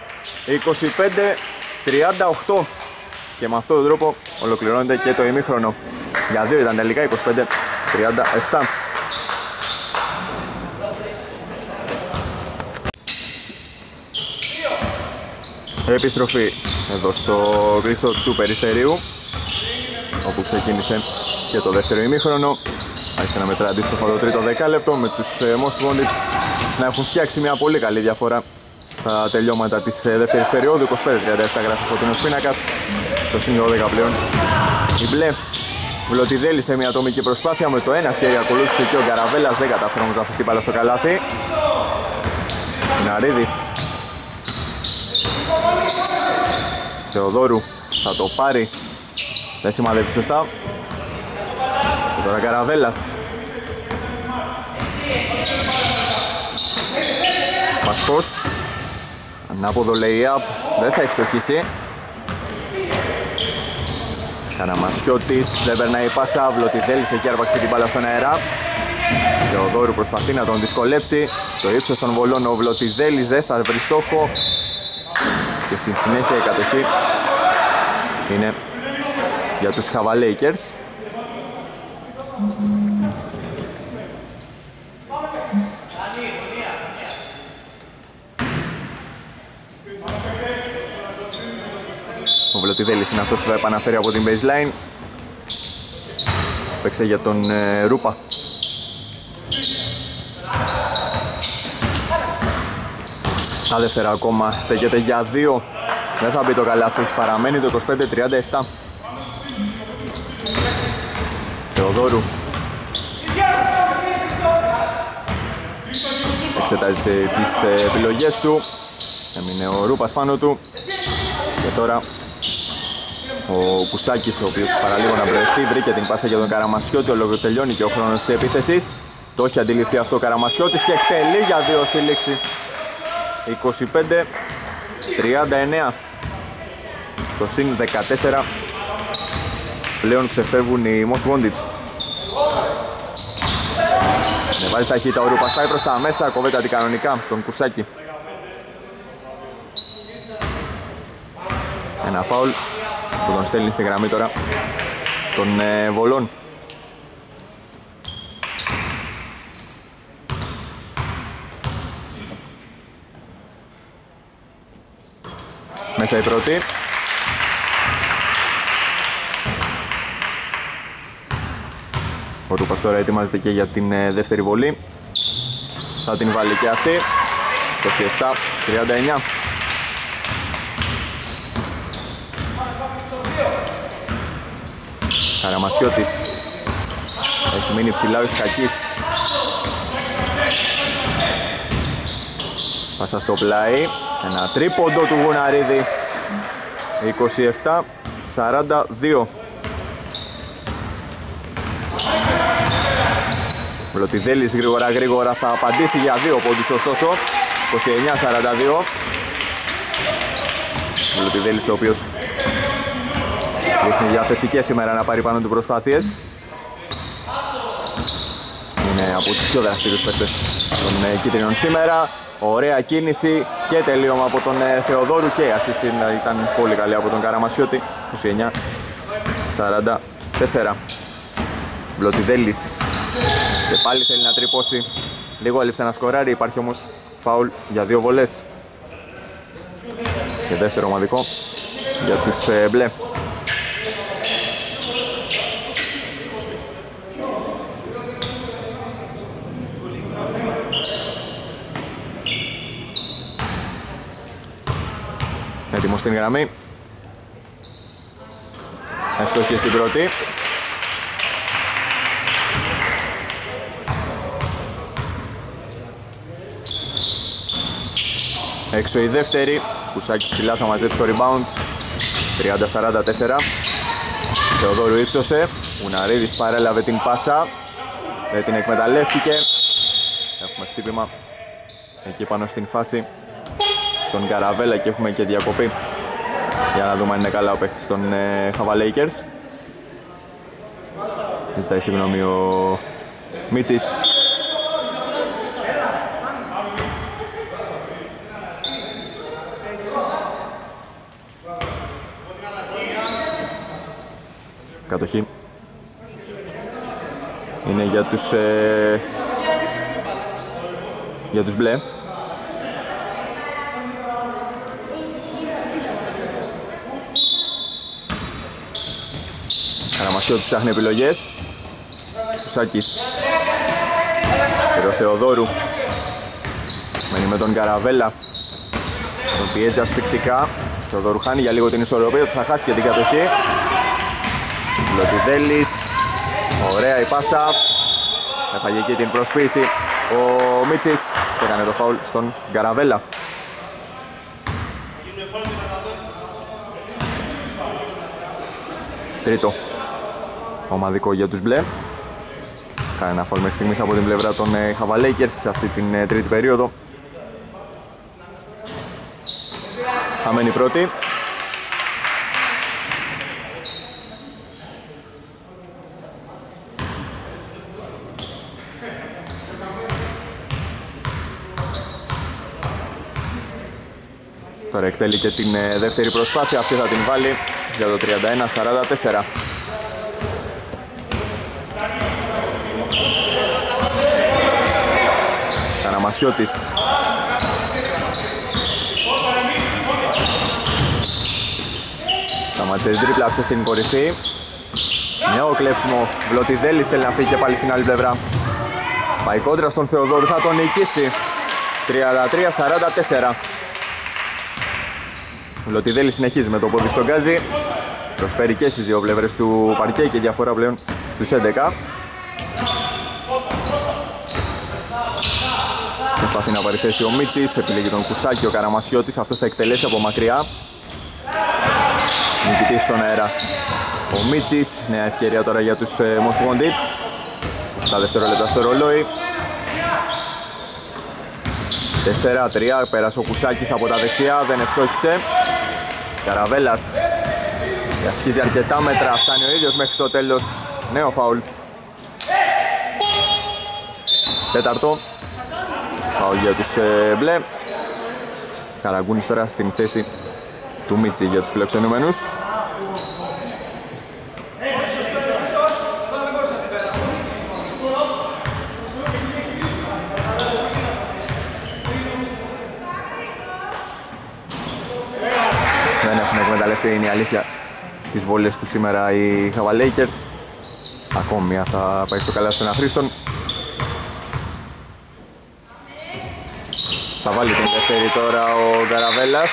25-38. Και με αυτόν τον τρόπο ολοκληρώνεται και το ημίχρονο. Για 2 ήταν τελικά, 25-37. Επιστροφή εδώ στο κλειστό του Περιστερίου, όπου ξεκίνησε και το δεύτερο ημίχρονο. Άρχισε να μετρά αντίστοιχα το τρίτο δεκάλεπτο, με τους Most Wanted να έχουν φτιάξει μια πολύ καλή διαφορά στα τελειώματα της δεύτερης περίοδου. 25-37 γράφει ο Φωτεινός Πίνακας. Στο σύνολο 12 πλέον η μπλε. Βλωτιδέλη σε μια ατομική προσπάθεια με το ένα χέρι, ακολούθησε και ο Γκαραβέλας, δεν κατάφερε όμως να αφήσει την μπάλα στο καλάθι. Ναρίδης, Θεοδόρου θα το πάρει, δεν σημαδεύει σωστά. Και τώρα Καραβέλας. Πασκός, ανάποδο lay-up, δεν θα ευστοχίσει. Καναμασιώτης, δεν περνάει η πάσα, Βλωτιδέλης εκεί άρπαξε την μπάλα στον αέρα. Θεοδόρου προσπαθεί να τον δυσκολέψει. Το ύψος των βολών ο Βλωτιδέλης δεν θα βρει στόχο. Και στην συνέχεια η κατοχή είναι για τους Χαβα Λέικερς. Βλωτιδέλης είναι αυτός που θα επαναφέρει από την baseline. Παίξε για τον Ρούπα. Στα δεύτερα ακόμα στέκεται για 2. Δεν θα μπει το καλάθι, παραμένει το 25-37. Θεοδόρου εξετάζει τις επιλογές του. Έμεινε ο Ρούπας πάνω του. Και τώρα ο Κουσάκης, ο οποίος παραλίγο να βρεθεί, βρήκε την πάσα για τον Καραμασιώτη. Ολοκληρώνει και ο χρόνος της επίθεσης. Το έχει αντιληφθεί αυτό ο Καραμασιώτης και εκτελεί για 2 στη λήξη. 25-39. Στο συν 14 πλέον ξεφεύγουν οι Most Wanted. Βάζει ταχύτητα ο Ρούπας, πάει προς τα μέσα, κοβέται αντικανονικά τον Κουσάκη. Ένα φάουλ που τον στέλνει στη γραμμή τώρα των Βολών. Μέσα η πρώτη. Ο Ρούπας τώρα ετοιμάζεται και για την δεύτερη βολή. Θα την βάλει και αυτή. 27-39. Καραμασιώτης έχει μείνει ψηλά ο Ισκακής. Πάσα στο πλάι. Ένα τρίποντο του Γουναρίδη. 27-42. Βλωτιδέλης γρήγορα θα απαντήσει για 2 πόντους, ωστόσο 29-42. Βλωτιδέλης, ο οποίος δείχνει διάθεση και σήμερα να πάρει πάνω του προσπάθειες. Είναι από τους πιο δραστήριους παίκτες των κίτρινων σήμερα. Ωραία κίνηση και τελείωμα από τον Θεοδόρου και η ασίστη ήταν πολύ καλή από τον Καραμασιώτη. 29-44. Βλωτιδέλης και πάλι θέλει να τρυπώσει. Λίγο έλειψε να σκοράρει, υπάρχει όμως φάουλ για 2 βολές. Και δεύτερο ομαδικό για τους μπλε. Έτοιμος στην γραμμή. Αστοχή στην πρώτη. Έξω η δεύτερη. Κουσάκης ψηλά θα μαζέψει το rebound. 30-44. Θεοδόρου ύψωσε. Ουναρίδης παρέλαβε την πάσα. Δεν την εκμεταλλεύτηκε. Έχουμε χτύπημα εκεί πάνω στην φάση στον Καραβέλα και έχουμε και διακοπή. Για να δούμε αν είναι καλά ο παίκτης των Hava Lakers. Ζητάει συγγνώμη ο Μίτσης. Κατοχή είναι για τους μπλε. Καραμασιώτης ψάχνει επιλογές. Κουσάκης. Και ο Θεοδόρου μένει με τον Καραβέλα. Τον πιέζει ασφικτικά. Ο Θεοδόρου χάνει για λίγο την ισορροπία του, θα χάσει και την κατοχή. Βλωτιδέλης. Ωραία η πάσα. Έφαγε εκεί την προσποίηση ο Μίτσης και έκανε το φάουλ στον Καραβέλα. Τρίτο ομαδικό για τους μπλε. Κάνει ένα φάουλ μέχρι στιγμής από την πλευρά των Hava Lakers σε αυτή την τρίτη περίοδο. Χαμένη πρώτη. Τώρα εκτελεί και την δεύτερη προσπάθεια, αυτή θα την βάλει για το 31-44. Καραμασιώτης. Ματσέρης τρίπλαψε στην κορυφή. Νέο κλέψιμο. Βλωτιδέλης θέλει να φύγει και πάλι στην άλλη πλευρά. Πάει κόντρα στον Θεοδόρου, θα τον νικήσει. 33-44. Βλωτιδέλης συνεχίζει με το πόδι στον Γκάτζη. Προσφέρει και στις δύο πλευρές του παρκέ και διαφορά πλέον στους 11. Προσπαθεί να πάρει θέση ο Μίτσης, επιλέγει τον Κουσάκη, ο Καραμασιώτης, αυτός θα εκτελέσει από μακριά. Νικητής στον αέρα ο Μίτσης, νέα ευκαιρία τώρα για τους Most Wanted. Τα δευτερόλεπτα στο ρολόι. 4-3, πέρασε ο Κουσάκης από τα δεξιά, δεν ευστόχισε. Καραβέλας διασχίζει αρκετά μέτρα, φτάνει ο ίδιος μέχρι το τέλος. Νέο φάουλ. Τέταρτο. Φάουλ για τους μπλε. Καραγκούνης τώρα στην θέση του Μίτσι για τους φιλοξενούμενους. Δεν έχουν εκμεταλλευτεί, είναι η αλήθεια, τις βόλες του σήμερα οι Χαβαλέικερς. Ακόμη μία θα πάει στο καλάθι των αχρήστων. Θα βάλει την δεύτερη τώρα ο Καραβέλας.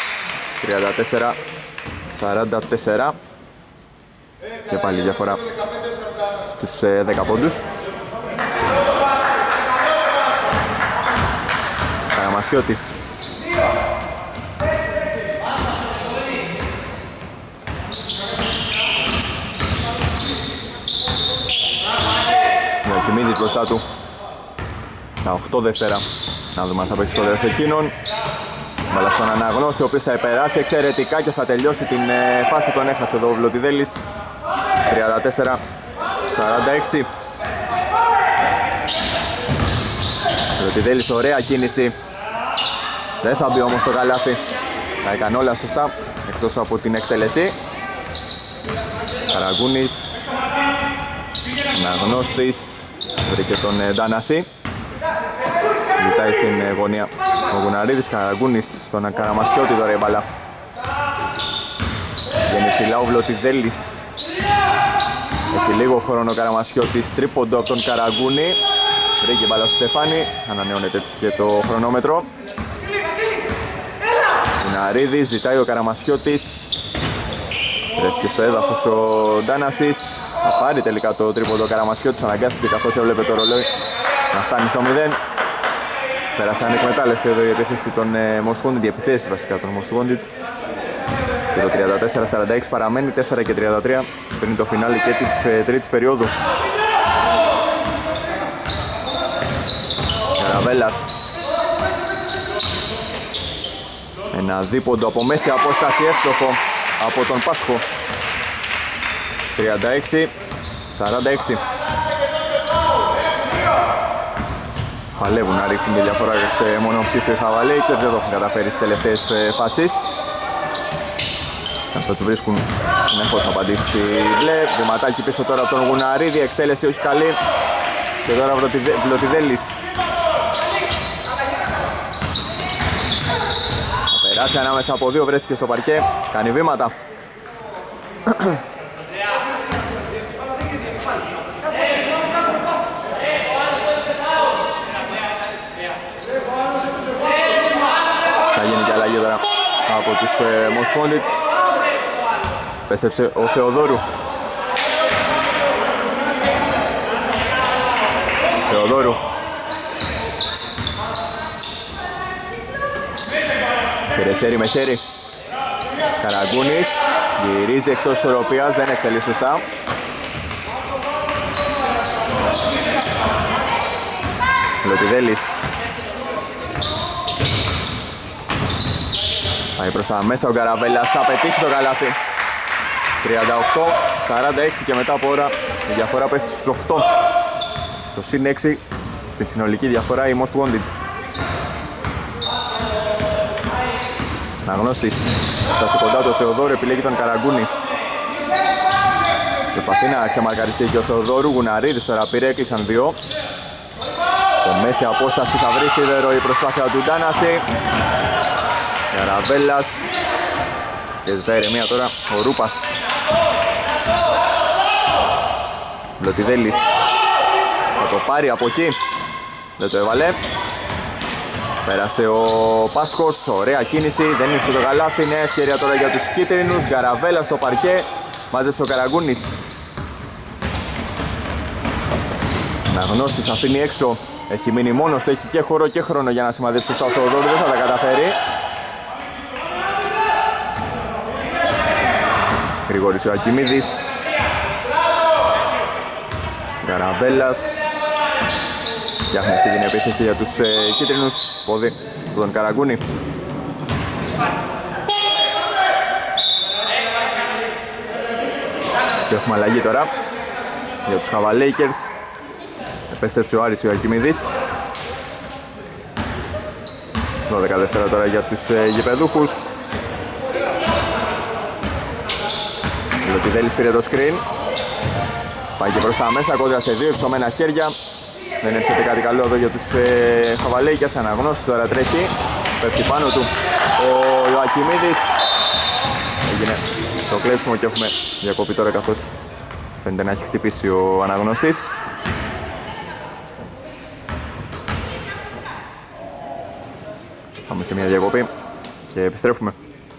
34-44. Και πάλι διαφορά στους 10 πόντους. Καραμασιώτης. Διακοιμίδης μπροστά του στα 8 δεύτερα. Να δούμε αν θα παίξει κοντά σε εκείνον. Μπάλα στον Αναγνώστη, ο οποίος θα περάσει εξαιρετικά και θα τελειώσει την φάση. Τον έχασε εδώ ο Βλωτιδέλης. 34-46. Βλωτιδέλης, ωραία κίνηση. Δεν θα μπει όμως το καλάθι. Τα έκανε όλα σωστά, εκτός από την εκτέλεση. Καραγκούνης. Αναγνώστης. Βρήκε τον Ντάναση. Ζητάει στην γωνία ο Γουναρίδης. Καραγκούνης στον Καραμασιώτη τώρα η μπάλα. Βγαίνει ψηλά ο Βλωτιδέλης. Έχει λίγο χρόνο ο Καραμασιώτης. Τρίποντο από τον Καραγκούνη. Βρήκε μπάλα στο Στεφάνι. Ανανεώνεται έτσι και το χρονόμετρο. Γουναρίδης, ζητάει ο Καραμασιώτης. Βρέθηκε στο έδαφος ο Ντάνασης. Θα πάρει τελικά το τρίποντο ο Καραμασιώτης. Αναγκάστηκε καθώς έβλεπε το ρολόι να φτάνει στο 0. Πέρασε ανεκμετάλλευτη εδώ η επίθεση των Most Wanted, οι επιθέσεις βασικά των Most Wanted. Και το 34-46 παραμένει 4 και 33 πριν το φινάλι και της τρίτης περίοδου. Καραβέλας. Ένα δίποντο από μέση απόσταση, εύστοχο από τον Πάσχο. 36-46. Παλεύουν να ρίξουν τη διαφορά σε μονοψήφιο Χαβαλέικερς, δεν το έχουν καταφέρει στις τελευταίες φάσεις. Αυτό τους βρίσκουν συνεχώς απαντήσει μπλε. Βηματάκι πίσω τώρα από τον Γουναρίδη, εκτέλεση όχι καλή. Και τώρα Βλωτιδέλης. Θα περάσει ανάμεσα από δύο, βρέθηκε στο παρκέ, κάνει βήματα. Θα γίνει και αλλαγή τώρα από τους Most Wanted. Πέστρεψε ο Θεοδόρου. Θεοδόρου. Πήρε χέρι με χέρι. Καραγκούνης. Γυρίζει εκτός ισορροπίας, δεν εκτελεί σωστά. Βλωτιδέλης. Πάει προς τα μέσα ο Καραβέλας, θα πετύχει το καλάθι. 38-46 και μετά από ώρα η διαφορά πέφτει στους 8. Στο συν 6 στη συνολική διαφορά η Most Wanted. Αναγνώστης φτάσει κοντά το Θεοδόρου, επιλέγει τον Καραγκούνη. Προσπαθεί να ξεμαρκαριστεί και ο Θεοδόρου. Γουναρίδης τώρα πήρε, έκλεισαν δύο. Το μέση απόσταση θα βρει σίδερο η προσπάθεια του Ντάναση. Καραβέλας. Και ζητάει ηρεμία τώρα ο Ρούπας. Βλωτιδέλης θα το πάρει από εκεί. Δεν το έβαλε. Πέρασε ο Πάσχος, ωραία κίνηση, δεν ήρθε το καλάθι, είναι ευκαιρία τώρα για τους κίτρινους. Γκαραβέλα στο παρκέ, μάζεψε ο Καραγκούνης. Αναγνώστης αφήνει έξω, έχει μείνει μόνος του, έχει και χώρο και χρόνο για να σημαδέψει στο Θεοδόρου, δεν θα τα καταφέρει. Γρηγόρης ο Ακιμίδης. Γκαραβέλας. Φτιάχνει αυτή την επίθεση για τους κίτρινους. Πόδι του τον Καραγκούνη. Και έχουμε αλλαγή τώρα για τους Χαβαλέικερς. Επέστρεψε ο Άρης ο Ακιμίδης. 12 δεύτερα τώρα για τους γηπεδούχους. Λωτιδέλης πήρε το screen. Πάει και προς τα μέσα, κόντρα σε δύο υψωμένα χέρια. Δεν έρχεται κάτι καλό εδώ για τους Χαβαλέικερς. Αναγνώστης τώρα τρέχει. Πέφτει πάνω του ο Ιωακιμίδης. Έγινε το κλέψιμο και έχουμε διακοπή τώρα, καθώς φαίνεται να έχει χτυπήσει ο αναγνώστης. Πάμε σε μια διακοπή και επιστρέφουμε.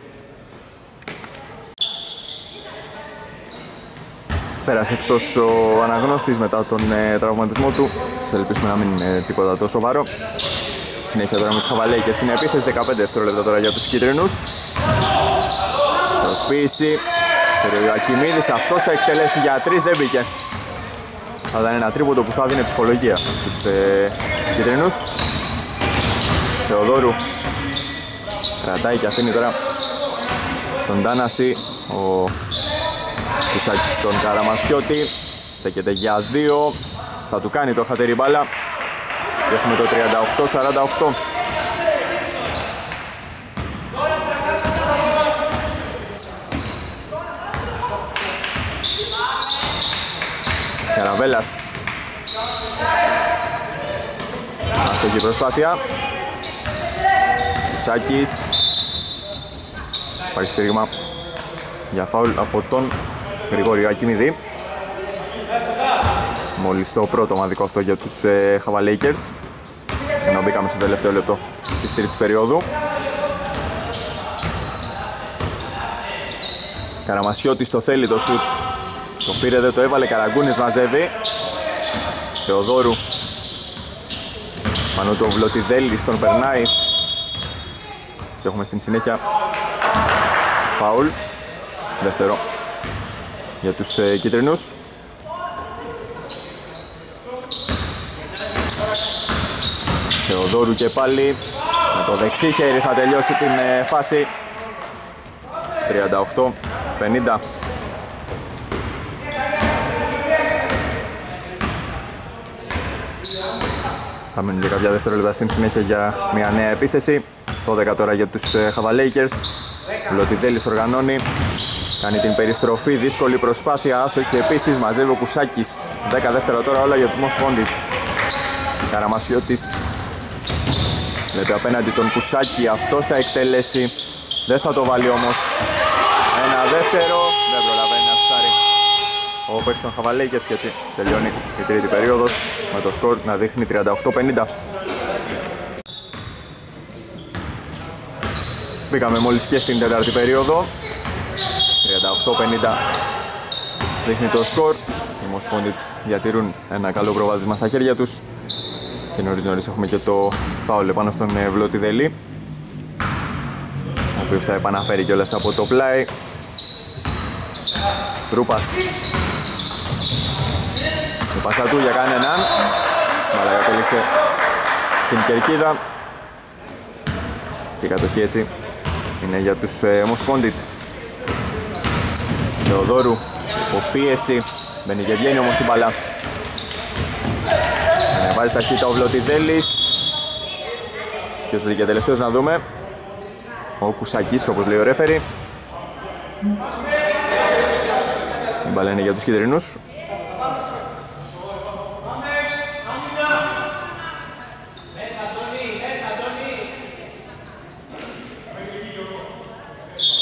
Πέρασε εκτός ο αναγνώστης μετά τον τραυματισμό του. Σε ελπίσουμε να μην είναι τίποτα τόσο σοβαρό. Συνέχεια τώρα με τους Χαβαλέικερς στην επίθεση. 15 δευτερόλεπτα τώρα για τους κίτρινους. Προσποίηση. Ο Ιωακιμίδης, αυτός θα εκτελέσει για 3, δεν μπήκε. Θα ήταν ένα τρίποντο που θα δίνει ψυχολογία στους κίτρινους. Θεοδόρου κρατάει και αφήνει τώρα στον Τάναση. Ο Κουσάκης στον Καραμασιώτη. Στέκεται για 2. Θα του κάνει το χατερή μπάλα. Και έχουμε το 38-48. Καραβέλας. Αστοχή προσπάθεια. Κουσάκης. Υπάρχει στήριγμα για φάουλ από τον Γρηγόριο Ακιμίδη. Μόλις το πρώτο ομαδικό αυτό για τους Χαβαλέικερς. Ενώ μπήκαμε στο τελευταίο λεπτό της τρίτης περίοδου. Καραμασιώτης το θέλει το σουτ. Το πήρε, δεν το έβαλε. Καραγκούνης μαζεύει. Θεοδόρου. Πάνω το Βλωτιδέλης τον περνάει. Και έχουμε στην συνέχεια φάουλ. Δεύτερο για τους κίτρινους. Θεοδόρου και πάλι με το δεξί χέρι θα τελειώσει την φάση. 38-50. Θα μείνουν και κάποια δευτερόλεπτα στην συνέχεια για μια νέα επίθεση. 12 τώρα για τους Χαβαλέικερς. Λωτιδέλης οργανώνει. Κάνει την περιστροφή, δύσκολη προσπάθεια, άστοχη επίσης, μαζεύει ο Κουσάκης. 10 δεύτερα τώρα όλα για τους Most Wanted. Καραμασιώτης βλέπει απέναντι τον Κουσάκη, αυτός θα εκτελέσει. Δεν θα το βάλει όμως. Ένα δεύτερο, δεν προλαβαίνει να σουτάρει ο παίκτης των Χαβαλέικερς και έτσι τελειώνει η τρίτη περίοδος με το σκορ να δείχνει 38-50. Μπήκαμε μόλις και στην τέταρτη περίοδο. 38-50 δείχνει το σκορ. Οι Most Wanted διατηρούν ένα καλό προβάδισμα στα χέρια τους. Και νωρίς έχουμε και το φάουλ επάνω στον Βλωτιδέλη, ο οποίος θα επαναφέρει κιόλας από το πλάι. Τρούπας. Η πάσα του για κανέναν. Μπάλα κατέληξε στην κερκίδα. Και η κατοχή έτσι είναι για τους Most Wanted. Θεοδόρου, υποπίεση, μπαίνει και βγαίνει όμως η μπάλα. Ανεβάζει ταχύτητα ο Βλωτιδέλης. Ποιος βγήκε τελευταίος να δούμε. Ο Κουσάκης, όπως λέει ο ρέφερι. Η μπάλα είναι για τους κίτρινους.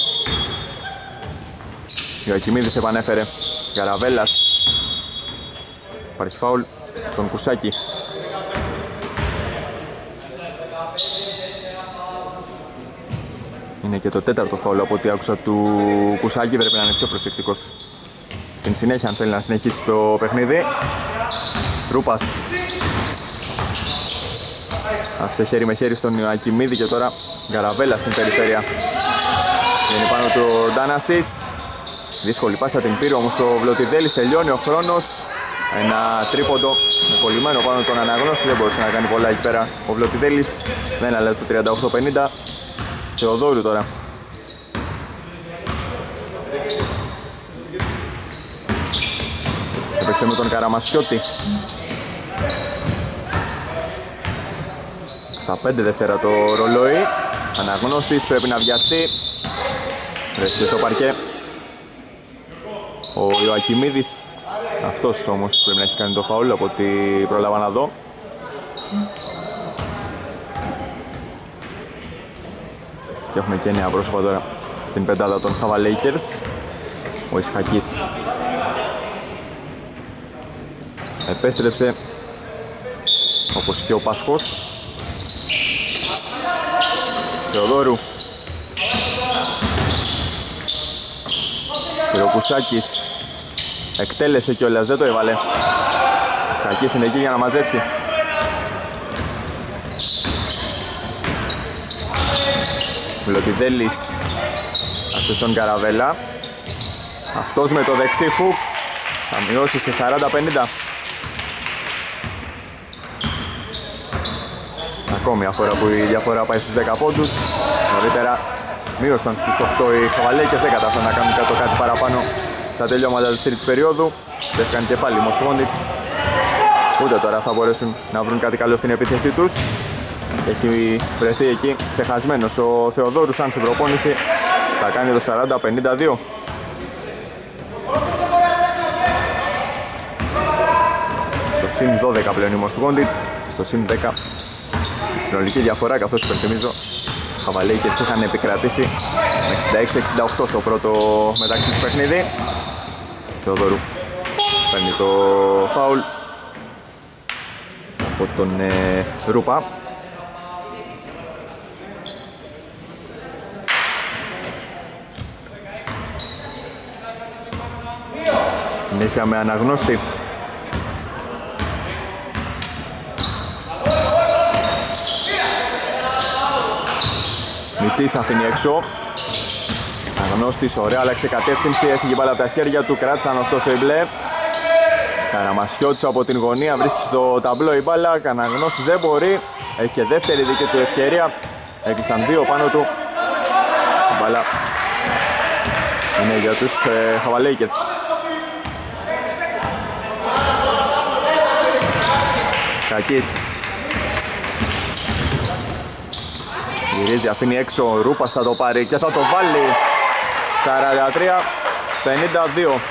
Ο Ακιμίδης επανέφερε. Καραβέλας. Υπάρχει φάουλ τον Κουσάκη. Είναι και το τέταρτο φάουλ από ό,τι άκουσα του Κουσάκη, πρέπει να είναι πιο προσεκτικός στην συνέχεια αν θέλει να συνεχίσει το παιχνίδι. Ρούπας άφησε χέρι με χέρι στον Ακιμίδη και τώρα Γκαραβέλα στην περιφέρεια. Είναι πάνω του Ντάνασης. Δύσκολη πάσα την πήρε όμως ο Βλωτιδέλης, τελειώνει ο χρόνος. Ένα τρίποντο με κολλημένο πάνω τον αναγνώστη, δεν μπορούσε να κάνει πολλά εκεί πέρα ο Βλωτιδέλης. Δεν αλλάζει το 38-50. Θεοδόρου τώρα. Έπαιξε με τον Καραμασιώτη. Στα 5 δεύτερα το ρολόι. Αναγνώστης πρέπει να βιαστεί. Βρέθηκε στο παρκέ ο Ιωακιμίδης. Αυτός όμως πρέπει να έχει κάνει το φαούλ από ό,τι πρόλαβα να δω. Και έχουμε και νέα πρόσωπα τώρα στην πεντάδα των Χαβα Lakers. Ο Ισχακής επέστρεψε όπως και ο Πασχός. Θεοδόρου. Και ο Κουσάκης εκτέλεσε κιόλας, δεν το έβαλε. Ο Ισχακής είναι εκεί για να μαζέψει. Βλωτιδέλης αυτός τον Καραβέλα. Αυτός με το δεξί χουκ θα μειώσει σε 40-50. Ακόμη μια φορά που η διαφορά πάει στους 10 πόντους. Νωρίτερα μείωσαν στους 8 οι Χαβα Lakers, δεν κατάφεραν να κάνουν κάτι παραπάνω στα τελειώματα της τρίτης περίοδου. Δεύκαν και πάλι Most Wanted. Ούτε τώρα θα μπορέσουν να βρουν κάτι καλό στην επίθεσή τους. Έχει βρεθεί εκεί ξεχασμένος ο Θεοδόρου σαν στην προπόνηση. Θα κάνει το 40-52. Στο συν 12 πλέον η Most Wanted. Στο συν 10 η συνολική διαφορά, καθώς υπενθυμίζω οι Χαβα Lakers είχαν επικρατήσει με 66-68 στο πρώτο μεταξύ του παιχνίδι. Θεοδόρου παίρνει το φάουλ από τον Ρούπα. Συνέχεια με αναγνώστη. Μιτσής αφήνει έξω. Αναγνώστης, ωραία, άλλαξε κατεύθυνση, έφυγε μπάλα από τα χέρια του, κράτησαν ωστόσο οι μπλε. Καραμασιώτης από την γωνία, βρίσκει στο ταμπλό η μπάλα. Αναγνώστης δεν μπορεί, έχει και δεύτερη δική του ευκαιρία. Έκλεισαν δύο πάνω του. Η μπάλα είναι για τους Χαβα Lakers. Κακής. Γυρίζει, αφήνει έξω, ο Ρούπας θα το πάρει και θα το βάλει. 43-52.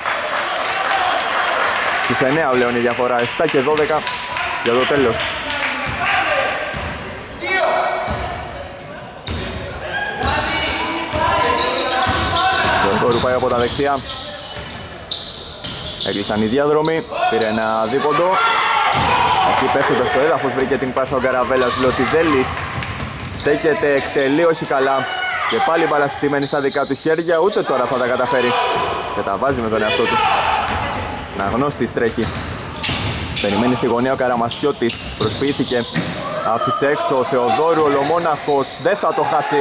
Στους 9 πλέον η διαφορά, 7 και 12 για το τέλος. Το πάει από τα δεξιά. Έκλεισαν οι διάδρομοι, πήρε ένα δίποντο. Εκεί πέφτοντας στο έδαφος βρήκε την πάσα ο Γκαραβέλας. Βλωτιδέλης στέκεται, εκτελεί όχι καλά. Και πάλι μπάλα συστημένη στα δικά του χέρια, ούτε τώρα θα τα καταφέρει. Και τα βάζει με τον εαυτό του. Αναγνώστης τρέχει. Περιμένει στη γωνία ο Καραμασιώτης. Προσποιήθηκε. Άφησε έξω ο Θεοδόρου, ολομόναχος. Δεν θα το χάσει.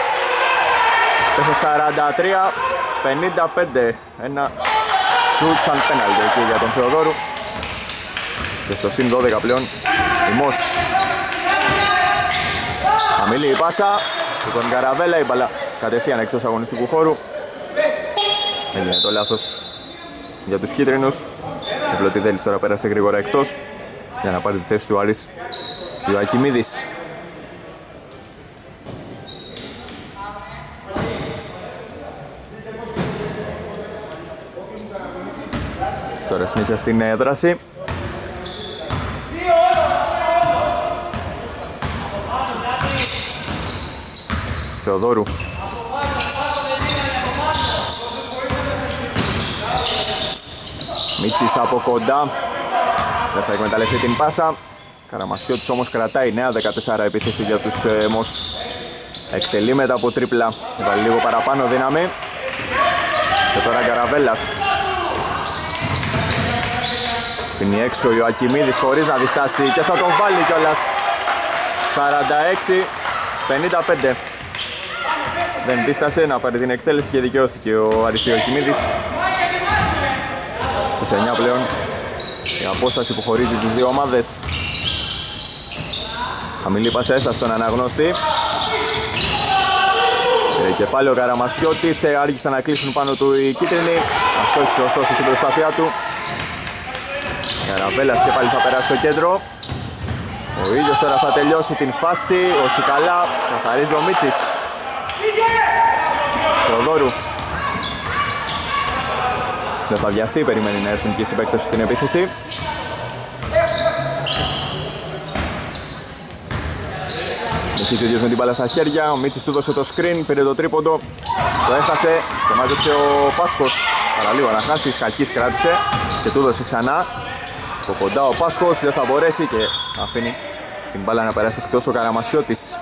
Έχω 43-55. Ένα σουτ σαν πέναλτι εκεί για τον Θεοδόρου. Και στο συν 12 πλέον η Most. Χαμηλή η πάσα του τον Καραβέλα, η μπαλά κατευθείαν εκτός αγωνιστικού χώρου. Έγινε το λάθος για τους κίτρινους. Ο Βλωτιδέλης τώρα πέρασε γρήγορα εκτός για να πάρει τη θέση του Άρης Ιωακιμίδης. Τώρα συνέχεια στην δράση. Θεοδόρου. Μίτσης από κοντά. Δεν θα εκμεταλλευτεί την πάσα. Καραμασιώτης όμως κρατάει νέα 14 επίθεση για τους Most. Εκτελεί μετά από τρίπλα. Βάλει λίγο παραπάνω δύναμη. Και τώρα Γκαραβέλλας. Φινεί έξω ο Ιωακιμίδης χωρίς να διστάσει και θα τον βάλει κιόλας. 46-55. Δεν δίστασε να πάρει την εκτέλεση και δικαιώθηκε ο Άρης Ιωακιμίδης. Στους 9 πλέον η απόσταση που χωρίζει τις δύο ομάδες. Χαμηλή πάσα στον αναγνώστη. Και πάλι ο Καραμασιώτης άργησαν να κλείσουν πάνω του οι κίτρινοι. Αστόχησε ωστόσο στην προσπάθειά του. Καραβέλλας και πάλι θα περάσει στο κέντρο. Ο ίδιος τώρα θα τελειώσει την φάση. Ο Σικαλά, καθαρίζει ο Μίτσης. Θεοδόρου. Δεν θα βιαστεί, περιμένει να έρθουν και οι συμπαίκτες στην επίθεση. Συνεχίζει ο ίδιος με την μπάλα στα χέρια. Ο Μίτσης του δώσε το screen, πήρε το τρίποντο. Το έχασε και μάζεψε ο Πάσχος. Παραλίγο να χάσει, Σκακής κράτησε και του δώσε ξανά. Από κοντά ο Πάσχος δεν θα μπορέσει και αφήνει την μπάλα να περάσει εκτός ο Καραμασιώτης.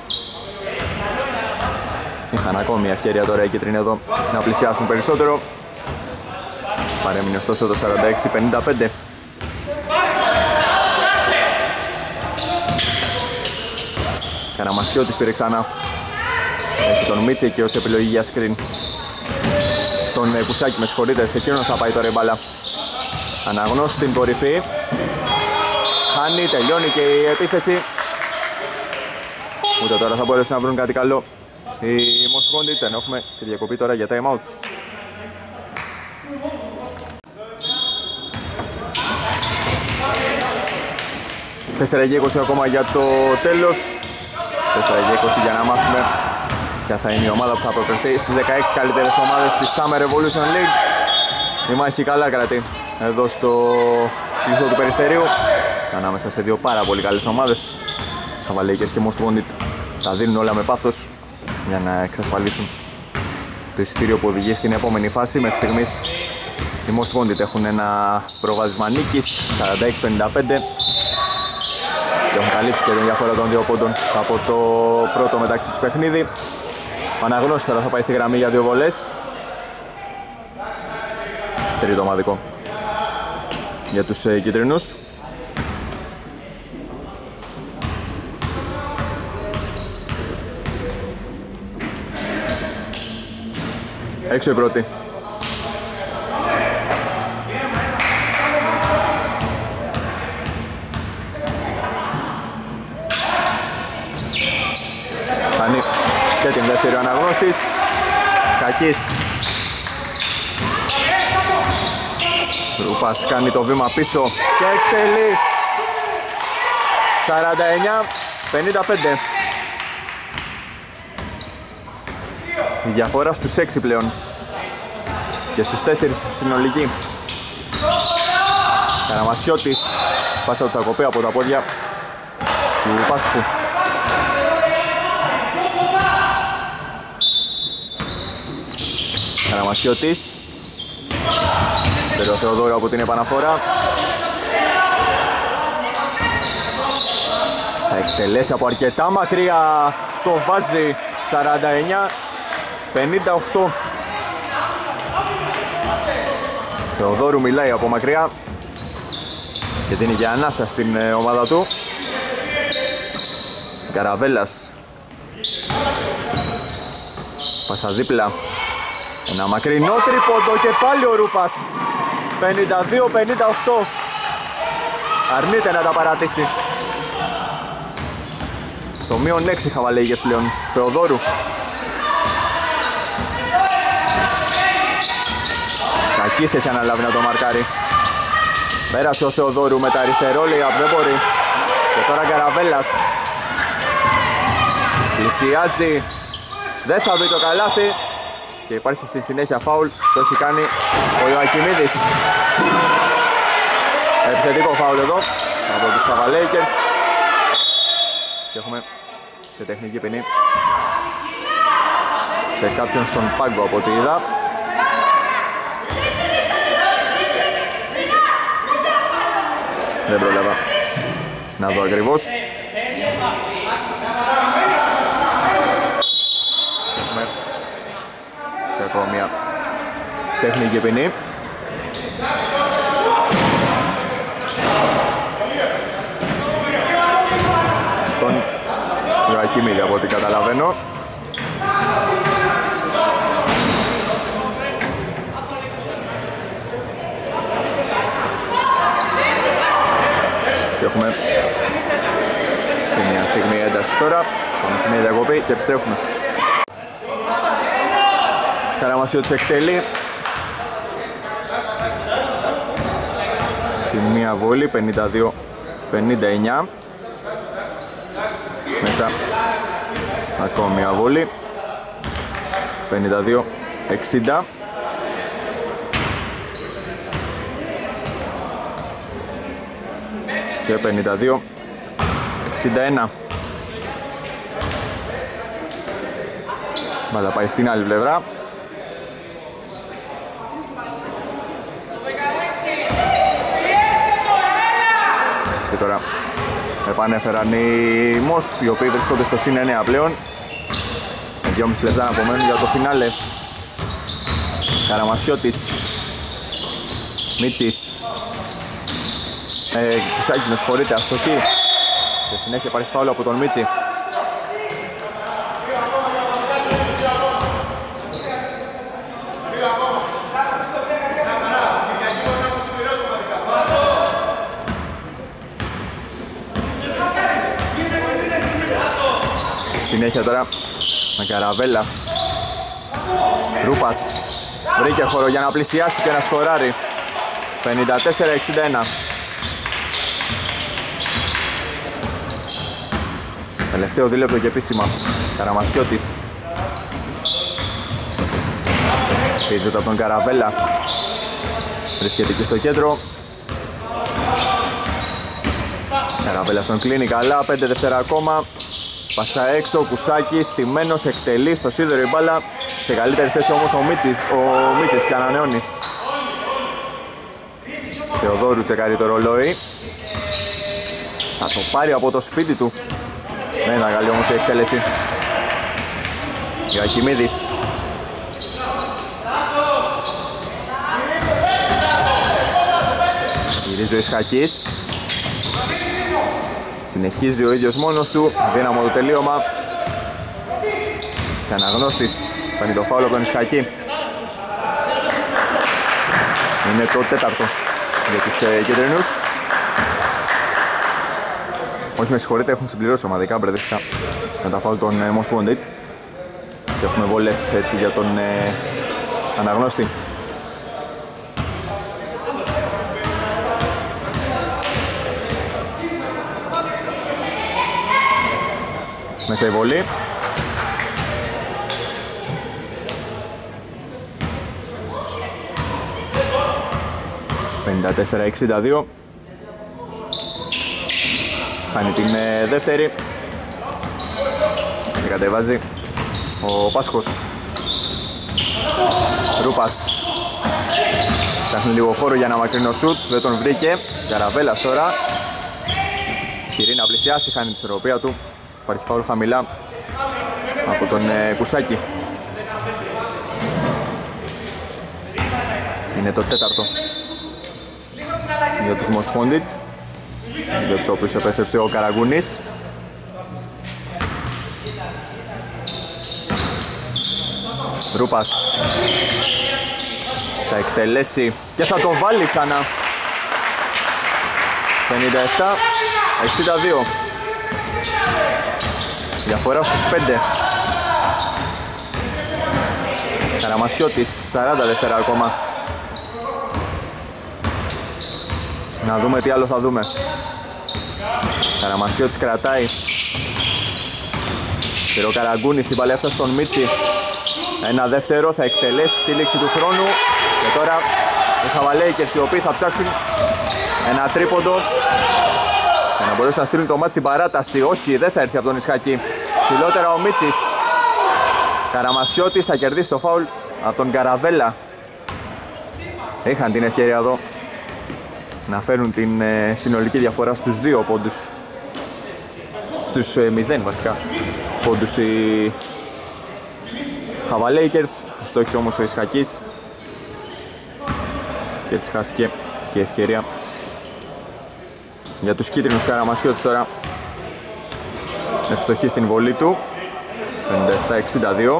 Είχαν ακόμη μια ευκαιρία τώρα οι κίτρινοι εδώ να πλησιάσουν περισσότερο. Παρέμεινε ωστόσο το 46-55. Καραμασιώτης πήρε ξανά. Έχει τον Μίτσε και ως επιλογή για screen. Τον Κουσάκη, με συγχωρείτε, σε εκείνον θα πάει τώρα η μπάλα. Αναγνώσει στην κορυφή. Χάνει, τελειώνει και η επίθεση. Ούτε τώρα θα μπορέσουν να βρουν κάτι καλό οι Most Wanted. Ενώ έχουμε τη διακοπή τώρα για time out. Τέσσερα και 20 ακόμα για το τέλος. 4 και 20 για να μάθουμε ποια θα είναι η ομάδα που θα προκριθεί στις 16 καλύτερες ομάδες της Summer Revolution League. Η μάχη καλά κρατεί εδώ στο κλειστό του Περιστερίου, ανάμεσα σε δύο πάρα πολύ καλές ομάδες. Χαβαλέικες και Most Wanted τα δίνουν όλα με πάθος για να εξασφαλίσουν το εισιτήριο που οδηγεί στην επόμενη φάση. Μέχρι στιγμής οι Most Wanted έχουν ένα προβάδισμα νίκης 46-55 και έχουν καλύψει και την διαφορά των δύο πόντων από το πρώτο μεταξύ τους παιχνίδι. Ο Αναγνώστης τώρα θα πάει στη γραμμή για δύο βολές. Τρίτο ομαδικό για τους κίτρινους. Έξω η πρώτη. Κάνει και την δεύτερη ο Αναγνώστης. Σκακής. Ρούπας κάνει το βήμα πίσω και εκτελεί. 49-55. Η διαφορά στους 6 πλέον και στους 4 συνολική. Καραμασιώτης, πάσα του θα κοπεί από τα πόδια του Πάσχου. Καραμασιώτης, πήρε ο Θεοδόρου από την επαναφορά. Θα εκτελέσει από αρκετά μακριά, το βάζει. 49-58. Θεοδόρου μιλάει από μακριά και δίνει για ανάσα στην ομάδα του. Γκαραβέλλας, πάσα δίπλα, ένα μακρινό τρίποντο και πάλι ο Ρούπας. 52-58. Αρνείται να τα παρατήσει. Στο μείον 6 Χαβαλέικες πλέον. Θεοδόρου. Σκακής έχει αναλάβει να το μαρκάρει. Πέρασε ο Θεοδόρου με τα αριστερό, λέει δεν μπορεί. Και τώρα Γκαραβέλλας. Πλησιάζει. Δεν θα μπει το καλάθι. Και υπάρχει στη συνέχεια φάουλ. Το έχει κάνει ο Ιωακιμίδης. Επιθετικό φάουλ εδώ από τους Χαβαλέικες. Και έχουμε και τεχνική ποινή σε κάποιον στον πάγκο από ό,τι είδα. Δεν πρόλαβα να δω ακριβώς. Έχουμε και ακόμα μια τεχνική ποινή. Στον Ιωακιμίδη από ό,τι καταλαβαίνω. Και έχουμε στη μια στιγμή ένταση τώρα. Πάμε σε μια διακοπή και επιστρέφουμε. Καραμασιώτης εκτελεί τη μία βόλη, 52-59. Μέσα ακόμη μια βόλη, 52-60. Και 52-61. Μπάλα πάει στην άλλη πλευρά. Και τώρα επανέφεραν οι Most, οι οποίοι βρίσκονται στο συν 9 πλέον. 2,5 λεπτά να απομένουν για το φινάλε. Καραμασιώτης, Μίτσης, Κουσάκης, με συγχωρείτε, αστοχή. Και συνέχεια υπάρχει φάουλ από τον Μίτσι. Συνέχεια τώρα με Καραβέλα. Ρούπας βρήκε χώρο για να πλησιάσει και να σκοράρει. 54-61. Τελευταίο δίλεπτο και επίσημα. Καραμασιώτης. Πίζεται από τον Καραβέλα. Βρίσκεται εκεί στο κέντρο. Καραβέλα τον κλείνει καλά, 5 δεύτερα ακόμα. Πασά έξω, ο Κουσάκης, στημένος, εκτελεί στο σίδερο η μπάλα. Σε καλύτερη θέση όμως ο Μίτσης και ανανεώνει. Θεοδόρου τσεκάρει το ρολόι. Θα το πάρει από το σπίτι του. Δεν ήταν καλή όμως η εκτέλεση. Ιωακιμίδης. Γυρίζει ο Ισχακής. Συνεχίζει ο ίδιος μόνος του, δύναμο το τελείωμα. Και αναγνώστης παίρνει το φάουλο από τον Ισχακή. Είναι το τέταρτο για τους κεντρινούς. Όχι, με συγχωρείτε, έχουν συμπληρώσει ομαδικά, μπερδεύτηκα με τα φάουλ των Most Wanted. Και έχουμε βολές έτσι για τον αναγνώστη. Μέσα η βολή. (54-62). Χάνει την δεύτερη. Και κατεβάζει ο Πάσχος. Ρούπας. Ψάχνει λίγο χώρο για ένα μακρινό σουτ. Δεν τον βρήκε. Καραβέλας τώρα. Χειρή να πλησιάσει. Χάνει την ισορροπία του. Υπάρχει φάουλ χαμηλά από τον Κουσάκη. Είναι το τέταρτο για τους Most Wanted, για τους οποίους επέστρεψε ο Καραγκούνης. Ρούπας θα εκτελέσει και θα το βάλει ξανά. 57-62. Διαφορά στους 5. Καραμασιώτης, 40 δεύτερα ακόμα. Να δούμε τι άλλο θα δούμε. Καραμασιώτης κρατάει. Και ο Καραγκούνης, η μπάλα έφτασε στον Μίτσι. Ένα δεύτερο, θα εκτελέσει στη λήξη του χρόνου. Και τώρα οι Χαβαλέικερς, οι οποίοι θα ψάξουν ένα τρίποντο για να μπορέσουν να στείλουν το μάτι στην παράταση. Όχι, δεν θα έρθει από τον Ισχακή. Ψηλότερα ο Μίτσης. Καραμασιώτης θα κερδίσει το φάουλ από τον Καραβέλα. Είχαν την ευκαιρία εδώ να φέρουν την συνολική διαφορά στους 2 πόντους, στους 0 βασικά πόντους οι Hava Lakers. Στόχισε όμως ο Ισχακής και έτσι χάθηκε και η ευκαιρία για τους κίτρινους. Καραμασιώτης τώρα ευστοχή στην βολή του, 57-62.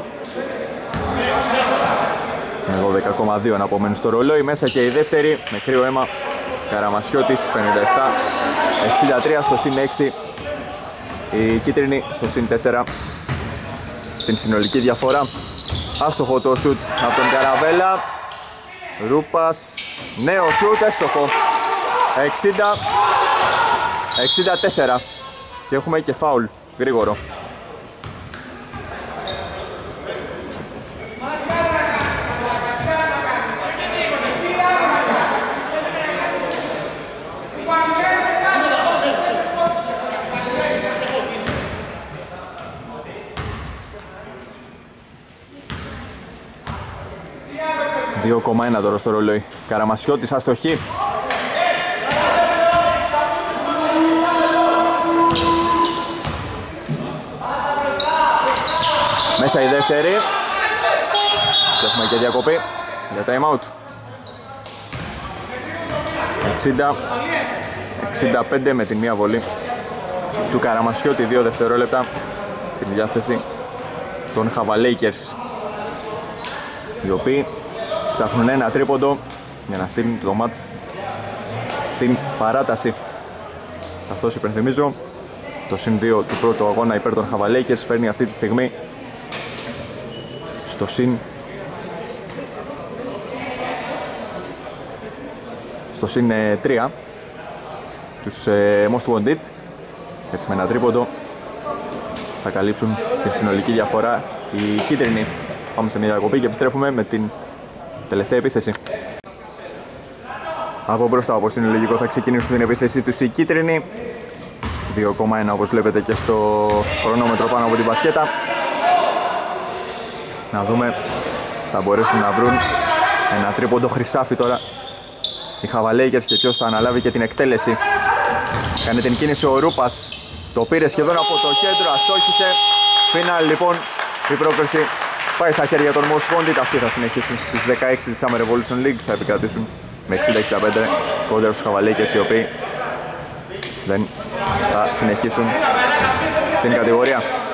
12,2 να απομένουν στο ρολόι. Μέσα και η δεύτερη με κρύο αίμα. Καραμασιώτης 57-63 στο συν 6. Η κίτρινη στο συν 4 στην συνολική διαφορά. Άστοχο το σουτ από τον Καραβέλα. Ρούπας, νέο σουτ, εύστοχο. 60-64 και έχουμε και φάουλ γρήγορο. ...2,1 τώρα στο ρολόι. Καραμασιώτης αστοχή. Μέσα η δεύτερη. Και έχουμε και διακοπή για time out. 60-65 με την μία βολή του Καραμασιώτη. 2 δευτερόλεπτα στην διάθεση των Hava Lakers, οι οποίοι ψάχνουν ένα τρίποντο για να στείλουν το μάτς στην παράταση. Καθώς υπενθυμίζω, το συν 2 του πρώτου αγώνα υπέρ των Hava Lakers φέρνει αυτή τη στιγμή στο συν 3 τους Most Wanted. Έτσι με ένα τρίποντο θα καλύψουν τη συνολική διαφορά οι κίτρινοι. Πάμε σε μια διακοπή και επιστρέφουμε με την τελευταία επίθεση. Από μπροστά, όπως είναι λογικό, θα ξεκινήσουν την επίθεση τους οι κίτρινοι. 2,1 όπως βλέπετε και στο χρονόμετρο πάνω από την μπασκέτα. Να δούμε, θα μπορέσουν να βρουν ένα τρίποντο χρυσάφι τώρα οι Hava Lakers και ποιος θα αναλάβει και την εκτέλεση. Κάνει την κίνηση ο Ρούπας, το πήρε σχεδόν από το κέντρο, αστόχησε. Φίναλ λοιπόν, η πρόκριση πάει στα χέρια των Most Wanted. Αυτοί θα συνεχίσουν στους 16 της Summer Revolution League, θα επικρατήσουν με 60-65 κόντρα στους Hava Lakers, οι οποίοι δεν θα συνεχίσουν στην κατηγορία.